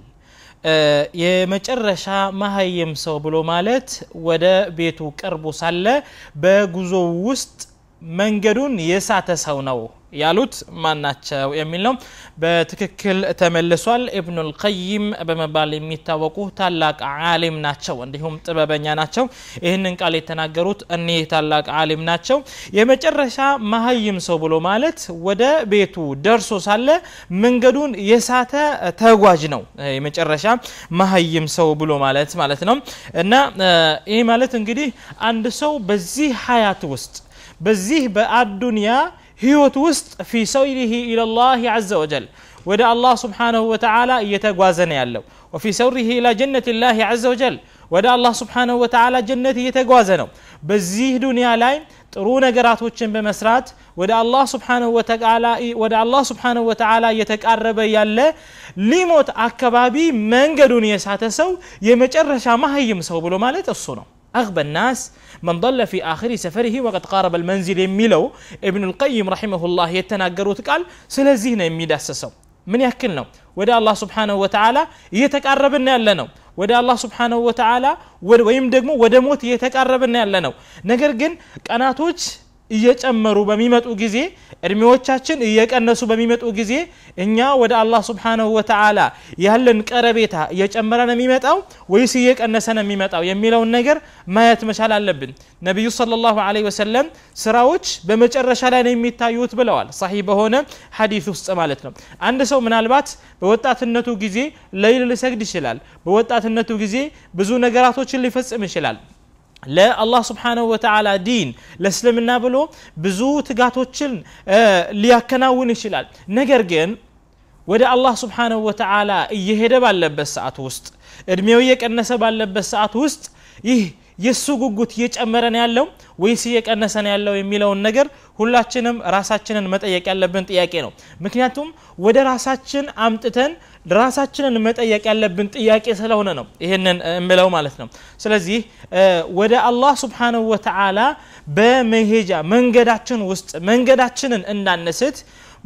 የመጨረሻ ማህየም ሰው ብሎ ማለት ወደ ቤቱ ቀርቦ ሳለ በጉዞ ውስጥ መንገዱን የሳተ ሰው ነው ያሉት ማናቸው የሚል ነው በትክክል ተመልሷል ኢብኑ አልቀይም በመባል የሚታወቁ ታላቅ ዓሊም ናቸው እንዲሁም ጥበበኛ ናቸው ይሄንን ቃል የተናገሩት እኔ ታላቅ ዓሊም ናቸው የመጨረሻ ማህይም ሰው ብሎ ማለት ወደ ቤቱ ደርሶ ሳለ መንገዱን የሳተ ተጓዥ ነው የመጨረሻ ማህይም ሰው ብሎ ማለት ማለት ነው እና ይሄ ማለት እንግዲህ አንድ ሰው በዚህ ሐያት ውስጥ በዚህ በአዱንያ ህይወት ውስጥ في سيره الى الله عز وجل ወደ አላህ Subhanahu Wa Ta'ala እየተጓዘነ ያለው وفي سيره الى جنة الله عز وجل ወደ አላህ Subhanahu Wa Ta'ala ጀነት እየተጓዘ ነው በዚህ ዱንያ ላይ ጥሩ ነገራቶችን በመስራት ወደ አላህ Subhanahu Wa Ta'ala ወደ አላህ Subhanahu Wa Ta'ala እየተቃረበ ያለ ሊሞት አከባቢ መንገዱን የሳተ ሰው የመጨረሻ ማህይም ሰው ብሎ ማለት እሱ ነው اغبى الناس من ضل في اخر سفره وقد قارب المنزل የሚለው ابن القيم رحمه الله የተናገሩት ቃል ስለዚህ ነው የሚዳሰሰው ምን ያክል ነው ወደ አላህ Subhanahu Wa Ta'ala እየተቃረበን ያለ ነው ወደ አላህ Subhanahu Wa Ta'ala ወይም ደግሞ ወደ ሞት እየተቃረበን ያለ ነው ነገር ግን ቀናቶች እየጨመሩ በሚመጡ ጊዜ እድሜዎቻችን እየቀነሱ በሚመጡ ጊዜ እኛ ወደ አላህ Subhanahu Wa Ta'ala ያለን ቀረቤታ እየጨመረ ነው የሚመጣው ወይስ እየቀነሰ ነው የሚመጣው የሚለው ነገር ማየት መቻል አለብን ነብዩ ሰለላሁ ዐለይሂ ወሰለም ስራዎች በመጨረሻ ላይ ነው የሚታዩት ብለዋል صحيح በሆነ ሐዲስ ውስጥ ማለት ነው አንድ ሰው ምናልባት በወጣትነቱ ጊዜ ለይል ሊሰግድ ይችላል በወጣትነቱ ጊዜ ብዙ ነገራቶችን ሊፈጽም ይችላል ለአላህ Subhanahu Wa Ta'ala ዲን ለእስልምና ብሎ ብዙ ትጋቶችን ሊያከናውን ይችላል ነገር ግን ወደ አላህ Subhanahu Wa Ta'ala እየሄደ ባለበት ሰዓት ውስጥ እድሜው እየቀነሰ ባለበት ሰዓት ውስጥ ይህ የሱ ጉጉት እየጨመረ ነው ያለው ወይስ እየቀነሰ ነው ያለው የሚለው ነገር ሁላችንም ራሳችንን መጠየቅ ያለብን ጥያቄ ነው ምክንያቱም ወደ ራሳችን አምጥተን ራሳችንን መጠየቅ ያለብን ጥያቄ ስለሆነ ነው ይሄንን እምለው ማለት ነው ስለዚህ ወደ አላህ Subhanahu Wa Ta'ala በመሄጃ መንገዳችን ውስጥ መንገዳችንን እንዳነስት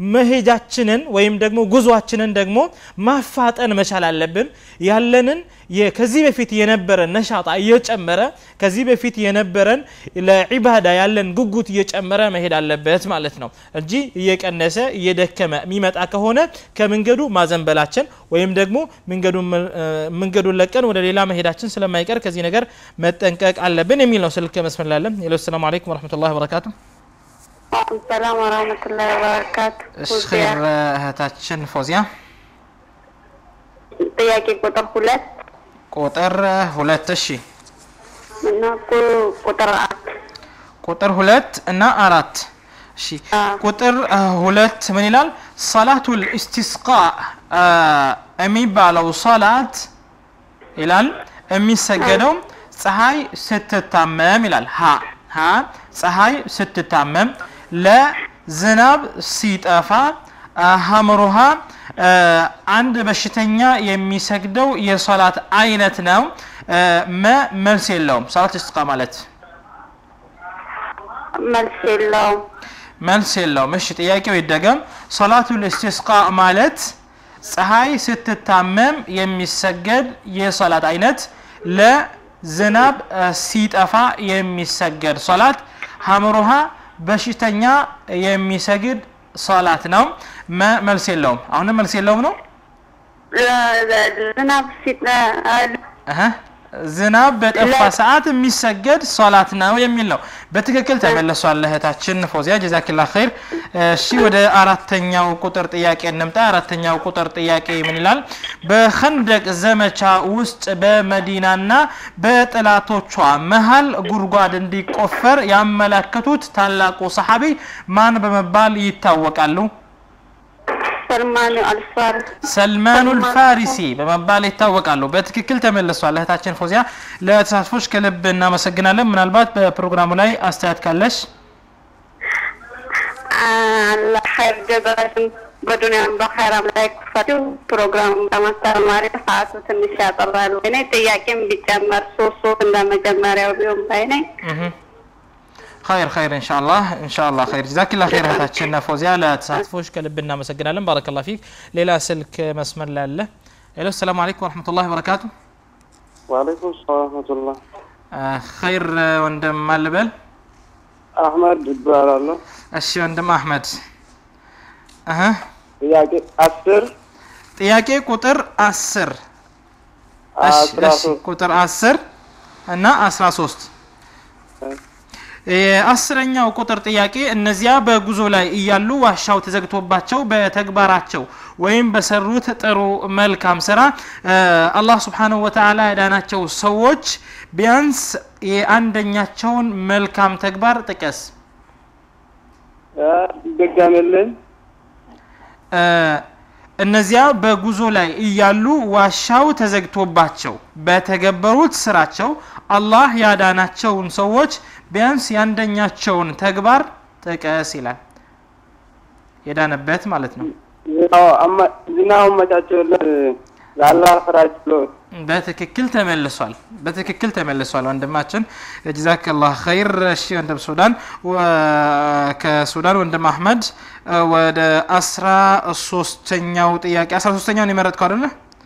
መሄጃችንን ወይም ደግሞ ጉዟችንን ደግሞ ማፋጠን መቻል አለብን ያለንን ከዚህ በፊት የነበረን ነሻጣ እየጨመረ ከዚህ በፊት የነበረን ለዒባዳ ያለን ጉጉት እየጨመረ መሄድ አለበት ማለት ነው እንጂ እየቀነሰ እየደከመ የሚመጣ ከሆነ ከመንገዱ ማዘንበላችን ወይም ደግሞ መንገዱን መንገዱን ለቀን ወደ ሌላ መሄዳችን ስለማይቀር ከዚህ ነገር መጠንቀቅ አለብን የሚል ነው ስልክ መስመር ላይ አለ ሰላም አለይኩም ወራህመቱላሂ ወበረካቱ السلام ورحمة الله وبركاته خير እህታችን ፎዚያ ጥያቄ ቁጥር ሁለት ቁጥር ሁለት እሺ እና ቁጥር አራት ቁጥር ሁለት እና አራት እሺ ቁጥር ሁለት ምን ይላል ሰላቱል ኢስቲስቃእ የሚባለው ሶላት ይላል የሚሰገደው ፀሐይ ስትታመም ይላል ሀ ሀ ፀሐይ ስትታመም ለዝናብ ሲጠፋ ሐምሩሃ አንድ በሽተኛ የሚሰግደው የሶላት አይነት ነው መልስ የለውም ሶላት ኢስቲስቃእ ማለት መልስ የለውም መልስ የለውም እሺ ጥያቄው ይደገም ሶላቱል ኢስቲስቃእ ማለት ፀሐይ ስትታመም የሚሰገድ የሶላት አይነት ለዝናብ ሲጠፋ የሚሰገድ ሶላት ሐምሩሃ በሽተኛ የሚሰግድ ሶላት ነው መልስ የለውም አሁን መልስ የለውም ነው ዝናብ ሲጠ አሃ ዝናብ በጠፋ ሰዓት የሚሰገድ ሶላት ነው የሚል ነው በትክክል ተመለሷል እህታችን ፎዚያ ጀዛከላህ ኸይር እሺ ወደ አራተኛው ቁጥር ጥያቄ እንምጣ አራተኛው ቁጥር ጥያቄ ምን ይላል በኸንደቅ ዘመቻ ውስጥ በመዲናና በጥላቶቿ መሃል ጉርጓድ እንዲቆፈር ያመለከቱት ታላቁ ሰሃቢ ማን በመባል ይታወቃሉ ሰልማን አልፋሪሲ ሰልማን አልፋሪሲ በመባል ይታወቃሉ በትክክል ተመልሷል እህታችን ፎዚያ ለተሳትፎሽ ከልብ እናመሰግናለን ምናልባት በፕሮግራሙ ላይ አስተያየት ካለሽ አላህ ኸይር ጀዛሽን በዱንያም በኸይራም ላይ ክፈቱ ፕሮግራም በማስተማር ሰዓቱ ትንሽ ያጠራሉ እኔ ጥያቄም ቢጨመር ሶስት ሶስት እንደመጀመሪያው ቢሆን ባይነኝ خير خير ان شاء الله ان شاء الله خير جزاك الله خير هاتاچنا فوزيا لا تساتفوش كلبنا مسجنالن بارك الله فيك ليلا سلك مسمر لاله الو السلام عليكم ورحمه الله وبركاته وعليكم السلام ورحمه الله آه خير وندم مالبل احمد ይባላል እሺ ወንድም አህመድ አሃ ጥያቄ አስር ጥያቄ ቁጥር አስር እሺ ቁጥር አስር እና አስራ ሶስት የአስረኛው ቁጥር ጥያቄ እነዚያ በጉዞ ላይ እያሉ ዋሻው ተዘግቶባቸው በተግባራቸው ወይም በሰሩት ጥሩ መልካም ስራ አላህ Subhanahu Wa Ta'ala ያዳናቸው ሰዎች ቢያንስ የአንደኛቸውን መልካም ተግባር ጥቀስ ደጋመልን እነዚያ በጉዞ ላይ እያሉ ዋሻው ተዘግቶባቸው በተገበሩት ስራቸው አላህ ያዳናቸውን ሰዎች ቢያንስ ያንደኛቸውን ተግባር ጥቀስ ይላል የዳነበት ማለት ነው ያው አማ ዝናው መጫቸው ለአላህ ፍራጅሎ በትክክል ተመልሷል በትክክል ተመልሷል ወንድማችን ጀዛከላህ ኸይር እሺ ወንድም ሱዳን ከሱዳን ወንድም አህመድ ወደ አስራ ሶስተኛው ጥያቄ አስራ ሶስተኛውን ይመረጥከው አይደል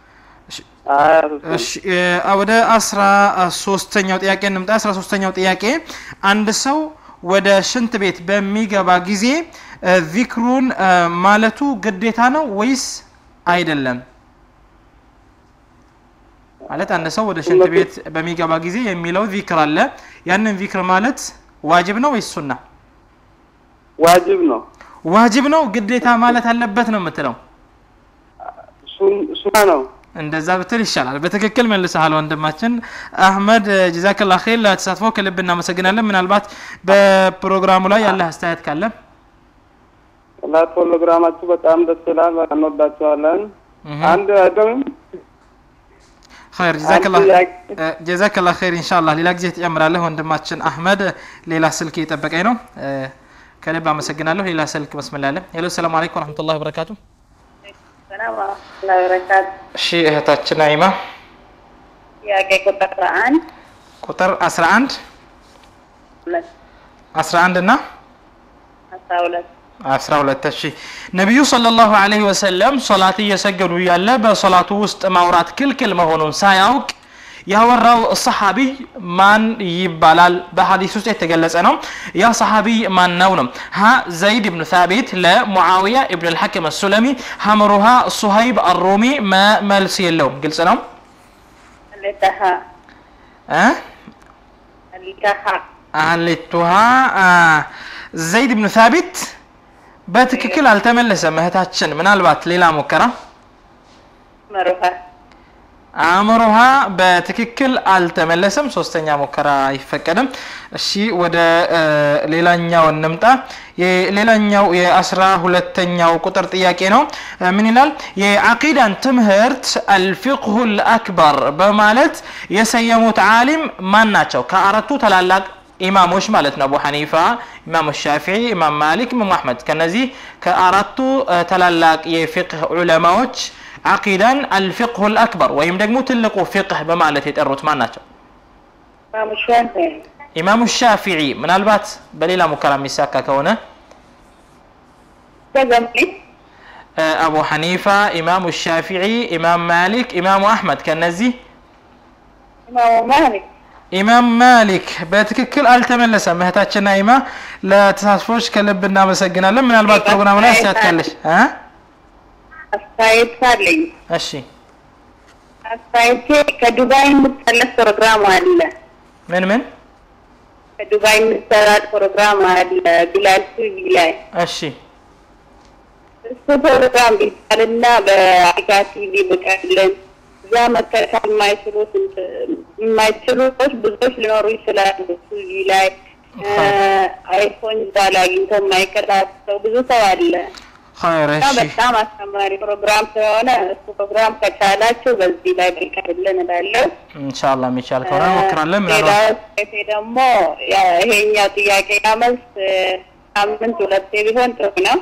እሺ ወደ አስራ ሶስተኛው ጥያቄ እንምጣ አስራ ሶስተኛው ጥያቄ አንድ ሰው ወደ ሽንት ቤት በሚገባ ጊዜ ዚክሩን ማለቱ ግዴታ ነው ወይስ አይደለም ማለት አንድ ሰው ወደ ሽንት ቤት በሚገባ ጊዜ የሚለው ዚክር አለ ያንን ዚክር ማለት ዋጅብ ነው ወይስ ሱና ዋጅብ ነው ዋጅብ ነው ግዴታ ማለት አለበት ነው የምትለው ሱና ነው እንደዛ ብትል ይሻላል በትክክል መልሰሃል ወንድማችን አህመድ ጀዛከላህ ኸይር ለተሳትፎ ከልብ እናመሰግናለን ምናልባት በፕሮግራሙ ላይ ያለ አስተያየት ካለ ለፕሮግራማችሁ በጣም ደስ ይላል እንወዳችኋለን አንድ አደም خير جزاك الله جزاك الله خير ان شاء الله ሌላ ጊዜ ተጨምራለህ ወንድማችን አህመድ ሌላ ስልክ እየጠበቀኝ ነው ከልብ አመሰግናለሁ ሌላ ስልክ መስመር አለ ሄሎ ሰላም አለይኩም ወራህመቱላሂ ወበረካቱ ሰላም ወራህመቱላሂ ወበረካቱ እሺ እህታችን አይማ ጥያቄ ቁጥር አንድ ቁጥር አስራ አንድ አስራ አንድ እና አስራ ሁለት አስራ ሁለት እሺ ነብዩ ሰለላሁ ዐለይሂ ወሰለም ሶላት እየሰገዱ ያለ በሶላቱ ውስጥ ማውራት ክልክል መሆኑን ሳያውቅ ያወራው ሰሃቢ ማን ይባላል በሐዲስ ውስጥ የተገለጸ ነው ያ ሰሃቢ ማን ነው ነው ሀ ዘይድ ኢብኑ ሳቢት ለሙአዊያ ኢብኑ አልሐከም አልሱለሚ ሐምሩሃ ሱሃይብ አልሩሚ ማ መልስ የለውም ግልጽ ነው ለተሃ እ ለተሃ አለቱሃ ዘይድ ኢብኑ ሳቢት በትክክል አልተመለሰም እህታችን ምናልባት ሌላ ሙከራ መሩሃ አምሩሃ በትክክል አልተመለሰም ሶስተኛ ሙከራ አይፈቀድም እሺ ወደ ሌላኛው እንምጣ የሌላኛው የአስራ ሁለተኛው ቁጥር ጥያቄ ነው ምን ይላል የአቂዳን ትምህርት አልፊቅሁ አልአክበር በማለት የሰየሙት ዓሊም ማን ናቸው ከአራቱ ተላላቅ ኢማሞች ማለት ነው አቡ ሐኒፋ ኢማም ሻፊዒ ኢማም ማሊክ ኢማም አህመድ ከነዚህ ከአራቱ ተላላቅ የፊቅህ ዑለማዎች አቂዳን አልፊቅሁ አልአክበር ወይም ደግሞ ትልቁ ፊቅህ በማለት የጠሩት ማን ናቸው ኢማም ሻፊዒ ኢማም ሻፊዒ ምናልባት በሌላ ሙከራ የሚሳካ ከሆነ ተገምሊ አቡ ሐኒፋ ኢማም ሻፊዒ ኢማም ማሊክ ኢማም አህመድ ከነዚህ ኢማም ማሊክ ኢማም ማሊክ በትክክል አልተመለሰም እህታችን አይማ ለተሳትፎች ከልብ እናመሰግናለን ምናልባት ፕሮግራሙ ላይ አስተያየት ካለሽ እ አስተያየት አለኝ እሺ አስተያየት ከዱባይ የምትሰለፍ ፕሮግራም አለ ምን ምን ከዱባይ የምትሰራጭ ፕሮግራም አለ ቢላል ቲቪ ላይ እሺ እሱ ፕሮግራም ቢታልና በአጋ ቲቪ በቀልን ያ መከታተል የማይችሉት የማይችሉት ብዙዎች ሊኖሩ ይችላሉ ቲቪ ላይ አይፎን ዛላ አግኝተው የማይከታተሉ ብዙ ሰው አለ خير እሺ በጣም አስተማሪ ፕሮግራም ስለሆነ እሱ ፕሮግራም ከቻላችሁ በዚህ ላይ ቢቀርብልን እላለሁ ኢንሻአላህ የሚቻል ከሆነ እንሞክራለን ምናልባት ደግሞ ይሄኛው ጥያቄ መልስ ሳምንት ሁለቴ ቢሆን ጥሩ ነው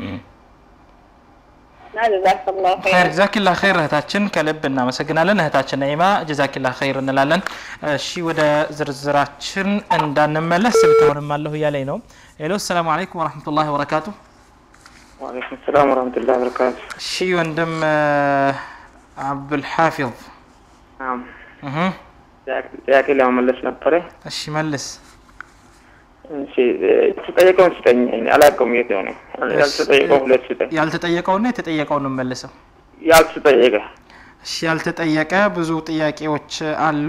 خير جزاك الله خير እህታችን ከልብ እናመሰግናለን እህታችን ነይማ جزاك الله خير እንላለን እሺ ወደ ዝርዝራችን እንዳንመለስ ብትሆንም አለሁ ያለኝ ነው ሄሎ ሰላም አለይኩም ወራህመቱላሂ ወበረካቱ وعليكم السلام ورحمة الله وبركاته شي وندم عبد الحافظ نعم اها ياك اللي ملس نبره እሺ መልስ እሺ ተጠየቀውን ስጠኝ አላውቅም የት ነው ያልተጠየቀው ሁለት ስጠኝ ያልተጠየቀውና የተጠየቀው ነው መልሰው ያልተጠየቀ እሺ ያልተጠየቀ ብዙ ጥያቄዎች አሉ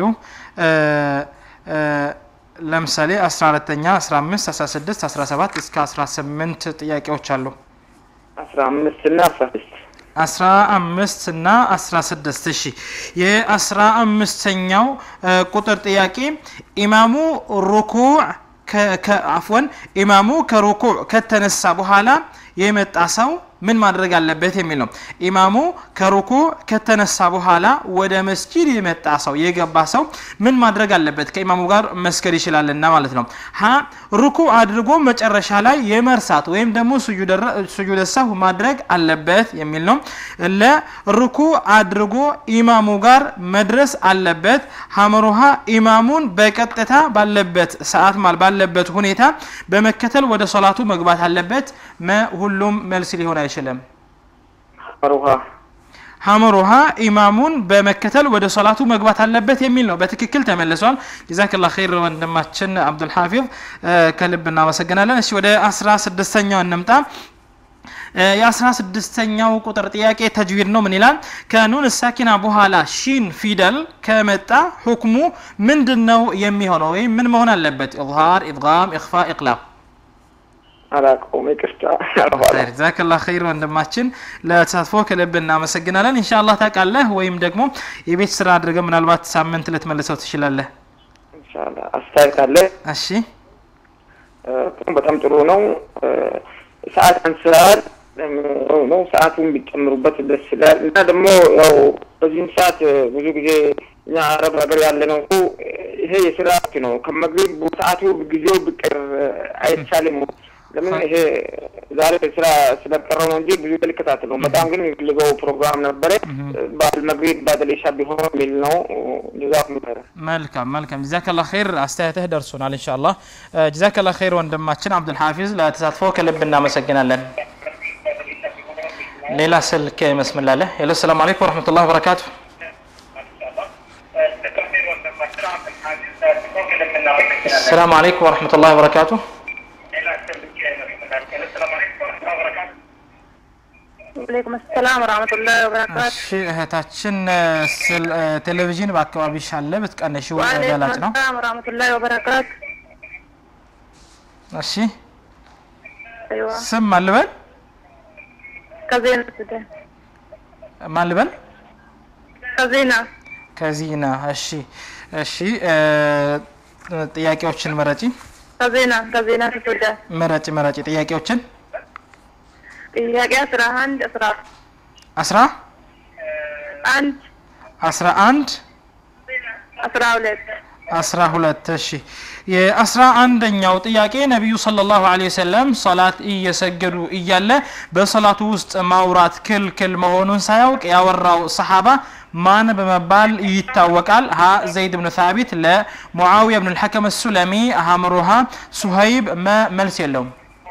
ለምሳሌ አስራ አራተኛ አስራ አምስት አስራ ስድስት አስራ ሰባት እስከ አስራ ስምንት ጥያቄዎች አሉ አስራ አምስት እና አስራ ስድስት አስራ አምስት እና አስራ ስድስት እሺ የአስራ አምስተኛው ቁጥር ጥያቄ ኢማሙ ሩኩዕ ከአፍወን ኢማሙ ከሩኩዕ ከተነሳ በኋላ የመጣ ሰው ምን ማድረግ አለበት የሚል ነው ኢማሙ ከሩኩዕ ከተነሳ በኋላ ወደ መስጂድ የመጣ ሰው የገባ ሰው ምን ማድረግ አለበት ከኢማሙ ጋር መስከር ይችላልና ማለት ነው ሀ ሩኩዕ አድርጎ መጨረሻ ላይ የመርሳት ወይም ደግሞ ሱጁድ ሱጁድ ሰው ማድረግ አለበት የሚል ነው ለ ሩኩዕ አድርጎ ኢማሙ ጋር መድረስ አለበት ሐመሩሃ ኢማሙን በቀጥታ ባለበት ሰዓት ማል ባለበት ሁኔታ በመከተል ወደ ሶላቱ መግባት አለበት ሁሉም መልስ ሊሆን አይችልም ሐመሩሃ ሐመሩሃ ኢማሙን በመከተል ወደ ሶላቱ መግባት አለበት የሚል ነው በትክክል ተመልሷል ጀዛከላሁ ኸይር ወንድማችን አብዱል ሐፊዝ ከልብና መሰግናለን እሺ ወደ አስራ ስድስተኛው እንምጣ የአስራ ስድስተኛው ቁጥር ጥያቄ ተጅዊድ ነው ምን ይላል ከኑን ሳኪና በኋላ ሺን ፊደል ከመጣ ሁክሙ ምንድነው የሚሆነው ወይ ምን መሆን አለበት ኢዝሃር ኢድጋም ኢኽፋ ኢቅላብ አላውቀውም ይቅርታ ጀዛከላሁ ኸይር ወንድማችን ለተሳትፎ ከልብና መሰግናለን ኢንሻአላህ ታውቃለህ ወይም ደግሞ የቤት ስራ አድርገህ ምናልባት ሳምንት ልትመልሰው ትችላለህ ኢንሻአላህ አስተካክለ እሺ በጣም ጥሩ ነው ሰዓት አንስራል ነው ሰዓቱን ቢጨምሩበት ደስ ይላል እና ደግሞ ያው በዚህ ሰዓት ብዙ ጊዜ እኛ አረብ ሀገር ያለ ነው ይሄ የስራ ነው ከመግቢብ ሰዓቱ ጊዜው ቢቀር አይቻልም ለምን ይሄ ዛሬ ስራ ስለቀረው ነው እንጂ ብዙ ተልከታት ነው በጣም ግን የሚፈልገው ፕሮግራም ነበር ባልመግቢብ ባደለሻ ቢሆን ሚል ነው ጀዛኩም ኸይር መልካም መልካም ጀዛከላሁ ኸይር አስተያየትህ ደርሶናል ኢንሻአላህ ጀዛከላሁ ኸይር ወንድማችን አብዱል ሐፊዝ ለተሳትፎ ከልብና መሰግናለን ሌላ ስልክ መስመላለ ሄሎ ሰላም አለይኩም ወራህመቱላሂ ወበረካቱ السلام عليكم ورحمة الله وبركاته وعليكم السلام ورحمة الله وبركاته እሺ እህታችን ቴሌቪዥን በአካባቢሽ አለ ብትቀነሺው ገላጭ ነው السلام ورحمة الله وبركاته እሺ ايوه ስም ማልበል كزينة سودان ማልበል كزينة كزينة እሺ እሺ ጥያቄዎችን መረጪ كزينة كزينة سودان መረጪ መረጪ ጥያቄዎችን ጥያቄ አስራ አንድ አስራ አስራ አንድ አስራ አንድ አስራ ሁለት አስራ ሁለት እሺ የአስራ አንደኛው ጥያቄ ነብዩ ሰለላሁ ዐለይሂ ወሰለም ሶላት እየሰገዱ እያለ በሶላቱ ውስጥ ማውራት ክልክል መሆኑን ሳያውቅ ያወራው ሰሃባ ማን በመባል ይታወቃል ሀ ዘይድ ኢብኑ ሳቢት ለሙአዊያ ኢብኑ አልሐከም السلمي ሐመሩሃ ሱሀይብ መልስ የለውም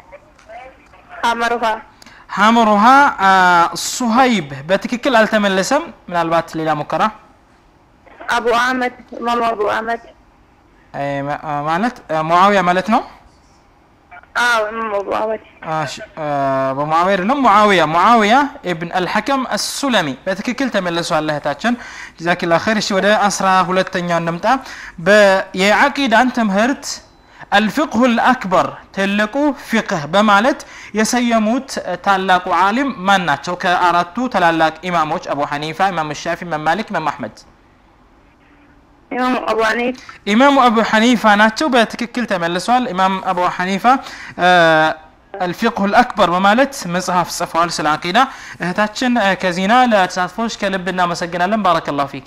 ሐመሩሃ ሐመሩሃ ሱሀይብ በትክክል አልተመለሰም ምናልባት ሌላ ሙከራ አቡ አህመድ ማማ አቡ አህመድ ማለት ሙአዊያ ማለት ነው አዎ አቡ አህመድ እሺ በሙአዊያ ነው ሙአዊያ ሙአዊያ ኢብን አልሐከም السلمي በትክክል ተመለሷል እህታችን ጀዛኪላሁ ኸይር እሺ ወደ አስራ ሁለተኛው እንምጣ በየዓቂዳን ትምህርት الفقه الأكبر تلقوا فقه بمالت يسيموت تلاقوا عالم من ناتشو كأردتو تلالاك إماموش أبو حنيفة إمام الشافعي إمام مالك إمام أحمد إمام أبو حنيفة إمام أبو حنيفة ناتشو بتككل تمل سؤال إمام أبو حنيفة آه الفقه الأكبر بمالت مصحف صفوال سل عقيدة اهتاچن كزينا لا تسافوش كلبنا مسجنا لن بارك الله فيك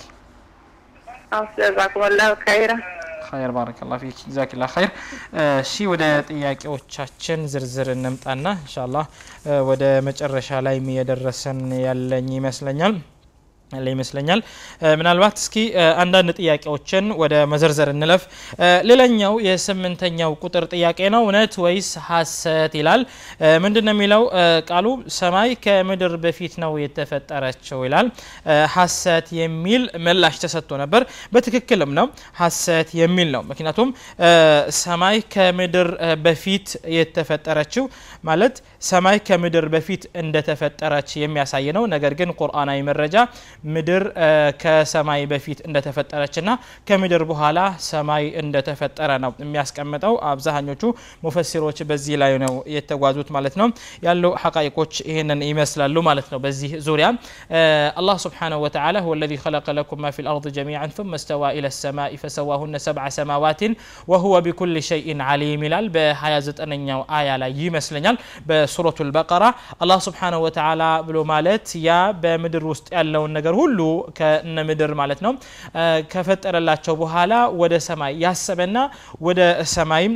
جزاكم الله خيرا خير بارك الله فيك جزاك الله خير شي ودا ጥያቄዎቻችን ዝርዝር እንምጣና ኢንሻአላህ ወደ መጨረሻ ላይ የሚያደርሰን ያለኝ ይመስለኛል ላይ ይመስለኛል ምናልባት እስኪ አንዳንድ ጥያቄዎችን ወደ መዘርዘር እንለፍ ሌላኛው የስምንተኛው ቁጥር ጥያቄ ነው እውነት ወይስ ሐሰት ይላል ምንድነው የሚለው ቃሉ ሰማይ ከምድር በፊት ነው የተፈጠረችው ይላል ሐሰት የሚል ምላሽ ተሰጥቶ ነበር በትክክልም ነው ሐሰት የሚል ነው ምክንያቱም ሰማይ ከምድር በፊት የተፈጠረችው ማለት ሰማይ ከምድር በፊት እንደተፈጠረች የሚያሳይ ነው ነገር ግን ቁርአናዊ መረጃ ምድር ከሰማይ በፊት እንደተፈጠረችና ከምድር በኋላ ሰማይ እንደተፈጠረ ነው የሚያስቀምጠው አብዛኞቹ ሙፈሲሮች በዚህ ላይ ነው የተጓዙት ማለት ነው ያለው ሐቃይቆች ይሄንን ይመስላሉ ማለት ነው በዚህ ዙሪያ አላህ Subhanahu Wa Ta'ala هو الذي خلق لكم ما في الأرض جميعا ثم استوى إلى السماء فسواهن سبع سماوات وهو بكل شيء عليم ይላል በ29ኛው አያ ላይ ይመስለኛል በሱረቱ البقرة الله سبحانه وتعالى ብሎ ማለት ያ በምድር ውስጥ ያለው ነገር ሁሉ ከነምድር ማለት ነው ከፈጠረላቸው በኋላ ወደ ሰማይ ያሰበና ወደ ሰማይም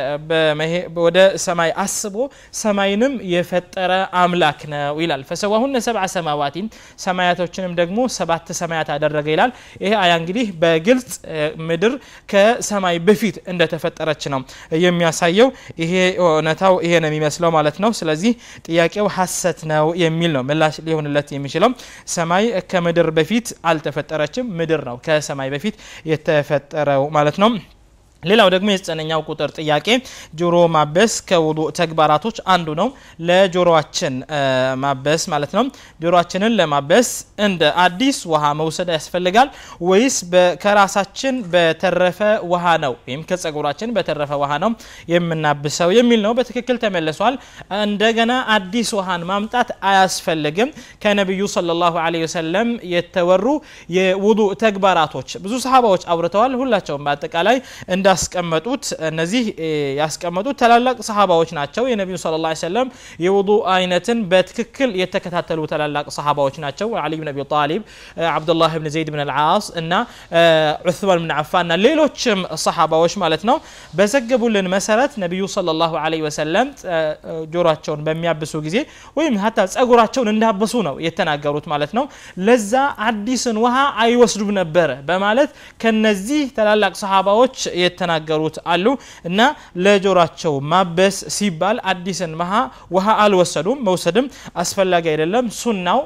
ወደ ሰማይ አስቦ ሰማይንም የፈጠረ አምላክ ነው ይላል فسواهن سبع سماوات ሰማያቶችንም ደግሞ ሰባት ሰማያት አደረገ ይላል ይሄ አያ እንግዲህ በግልጽ ምድር ከሰማይ በፊት እንደተፈጠረች ነው የሚያሳየው ይሄ እውነታው ይሄ ነው የሚመስለው ማለት ነው ስለዚህ ጥያቄው ሐሰት ነው የሚል ነው ምላሽ ሊሆንለት የሚችለው ሰማይ ከምድር በፊት አልተፈጠረችም ምድር ነው ከሰማይ በፊት የተፈጠረው ማለት ነው ሌላው ደግሞ የዘጠነኛው ቁጥር ጥያቄ ጆሮ ማበስ ከውዱእ ተግባራቶች አንዱ ነው ለጆሮአችን ማበስ ማለት ነው ጆሮአችንን ለማበስ እንደ አዲስ ውሃ መውሰድ ያስፈልጋል ወይስ ከራሳችን በተረፈ ውሃ ነው ወይም ከጸጉራችን በተረፈ ውሃ ነው የምናብሰው የሚል ነው በትክክል ተመለሷል እንደገና አዲስ ውሃን ማምጣት አያስፈልግም ከነብዩ ሰለላሁ ዐለይሂ ወሰለም የተወሩ የውዱእ ተግባራቶች ብዙ ሰሃባዎች አውርተዋል ሁላቸውም በአጠቃላይ እንዳስቀመጡት እነዚህ ያስቀመጡት ተላላቅ ሰሃባዎች ናቸው የነብዩ ሰለላሁ ዐለይሂ ወሰለም የውዱእ አይነትን በትክክል የተከታተሉ ተላላቅ ሰሃባዎች ናቸው አሊ ኢብኑ አቢ ጣሊብ አብዱላህ ኢብኑ ዘይድ ኢብኑ አልዓስ እና ዑስማን ኢብኑ አፋን ሌሎችም ሰሃባዎች ማለት ነው በዘገቡልን መሰረት ነብዩ ሰለላሁ ዐለይሂ ወሰለም ጆሮአቸውን በሚያብሱ ጊዜ ወይም hatta ጸጉራቸውን እንዳበሱ ነው የተናገሩት ማለት ነው ለዛ አዲስን ውሃ አይወስዱም ነበር በማለት ከነዚህ ተላላቅ ሰሃባዎች የተናገሩት አሉ እና ለጆሮአቸው ማበስ ሲባል አዲስን ውሃ ውሃ አልወሰዱም መውሰድም አስፈላጊ አይደለም ሱናው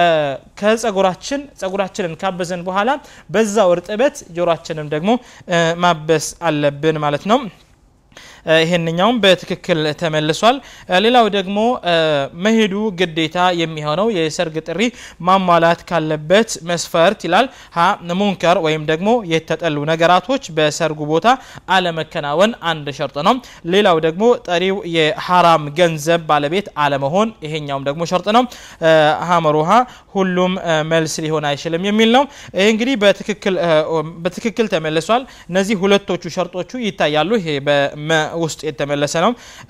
ከጸጉራችን ጸጉራችንን ካበዘን በኋላ በዛው እርጥበት ጆሮአችንን ደግሞ ማበስ አለብን ማለት ነው ይሄንኛውም በትክክል ተመልሷል ሌላው ደግሞ መሄዱ ግዴታ የሚሆነው የሰርግ ጥሪ ማሟላት ካለበት መስፈርት ይላል ሀ ሙንከር ወይም ደግሞ የተጠሉ ነገራቶች በሰርጉ ቦታ አለመከናወን አንድ ሸርጥ ነው ሌላው ደግሞ ጠሪው የሐራም ገንዘብ ባለቤት አለመሆን ይሄኛውም ደግሞ ሸርጥ ነው ሀመሩሃ ሁሉም መልስ ሊሆን አይችልም የሚል ነው ይሄ እንግዲህ በትክክል በትክክል ተመልሷል እነዚህ ሁለቶቹ ሸርጦቹ ይታያሉ ይሄ ውስጥ የተመለሰ ነው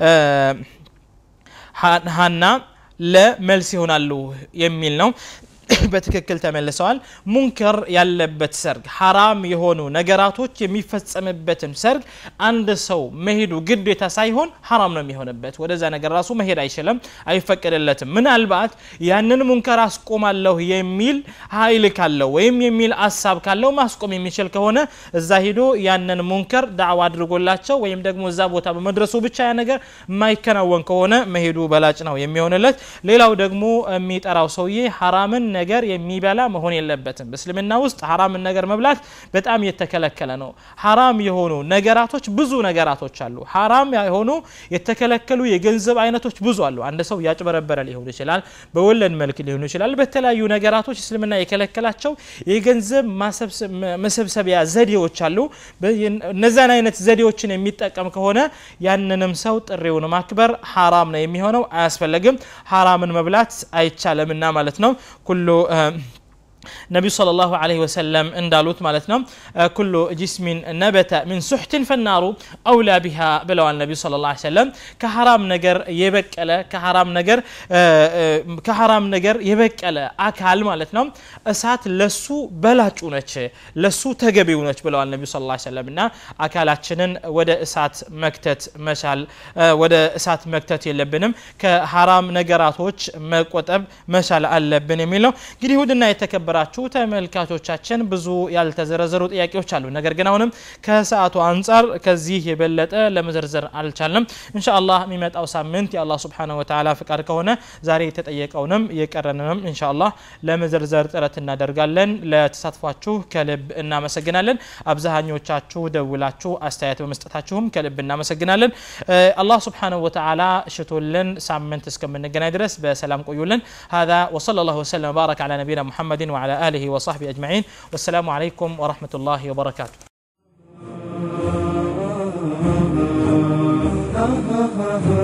ሃና ለመልስ ይሆናሉ የሚል ነው በትክክል ተመልሰዋል ሙንከር ያለበት ሰርግ حرام የሆኑ ነገራቶች የሚፈጸምበትን ሰርግ አንድ ሰው መሄዱ ግዴታ ሳይሆን حرام ነው የሚሆንበት ወደዛ ነገር ራሱ መሄድ አይችልም አይፈቀደለትም ምናልባት ያንን ሙንከር አስቆማለሁ የሚል ኃይል ካለው ወይም የሚል ሐሳብ ካለው ማስቆም የሚችል ከሆነ እዛ ሄዶ ያንን ሙንከር ዳዕዋ አድርጎላቸው ወይም ደግሞ እዛ ቦታ በመድረሱ ብቻ ያ ነገር ማይከናወን ከሆነ መሄዱ በላጭ ነው የሚሆንለት ሌላው ደግሞ የሚጠራው ሰውዬ حرامን ነገር የሚበላ መሆን የለበትም በእስልምና ውስጥ حرام ነገር መብላት በጣም የተከለከለ ነው حرام የሆኑ ነገራቶች ብዙ ነገራቶች አሉ حرام የሆኑ የተከለከሉ የገንዘብ አይነቶች ብዙ አሉ አንድ ሰው ያጭበረበረ ሊሆን ይችላል በወለድ መልክ ሊሆን ይችላል በተለያዩ ነገራቶች እስልምና የከለከላቸው የገንዘብ መሰብሰቢያ ዘዴዎች አሉ እነዛን አይነት ዘዴዎችን የሚጠቀም ከሆነ ያንንም ሰው ጥሪውን ማክበር حرام ነው የሚሆነው አያስፈልግም حرامን መብላት አይቻለምና ማለት ነው ኩሉ ነብዩ ሰለላሁ ዐለይሂ ወሰለም እንዳሉት ማለት ነው ኩሉ ጅስሚን ነበተ من سحت فالنار اولى بها ብለዋል ነብዩ ሰለላሁ ዐለይሂ ወሰለም ከሐራም ነገር የበቀለ ከሐራም ነገር ከሐራም ነገር የበቀለ አካል ማለት ነው እሳት ለሱ በላጩ ነች ለሱ ተገቢው ነች ብለዋል ነብዩ ሰለላሁ ዐለይሂ ወሰለም እና አካላችንን ወደ እሳት መክተት መቻል ወደ እሳት መክተት የለብንም ከሐራም ነገራቶች መቆጠብ መቻል አለብን የሚለው እንግዲህ ወደና የተከበራችሁ ተመልካቾቻችን ብዙ ያልተዘረዘሩ ጥያቄዎች አሉ ነገር ግን አሁንም ከሰዓቱ አንፃር ከዚህ የበለጠ ለመዘርዘር አልቻልንም ኢንሻአላህ የሚመጣው ሳምንት የአላህ Subhanahu Wa Ta'ala ፍቃድ ከሆነ ዛሬ የተጠየቀውንም የቀረነንም ኢንሻአላህ ለመዘርዘር ጥረት እናደርጋለን ለተሳትፏችሁ ከልብ እናመሰግናለን አብዛኞቻችሁ ደውላችሁ አስተያየት በመስጠታችሁም ከልብ እናመሰግናለን አላህ Subhanahu Wa Ta'ala ሽቶልን ሳምንት እስከምንገናኝ ድረስ በሰላም ቆዩልን هذا وصلى الله وسلم وبارك على نبينا محمد وعلى آله وصحبه أجمعين والسلام عليكم ورحمة الله وبركاته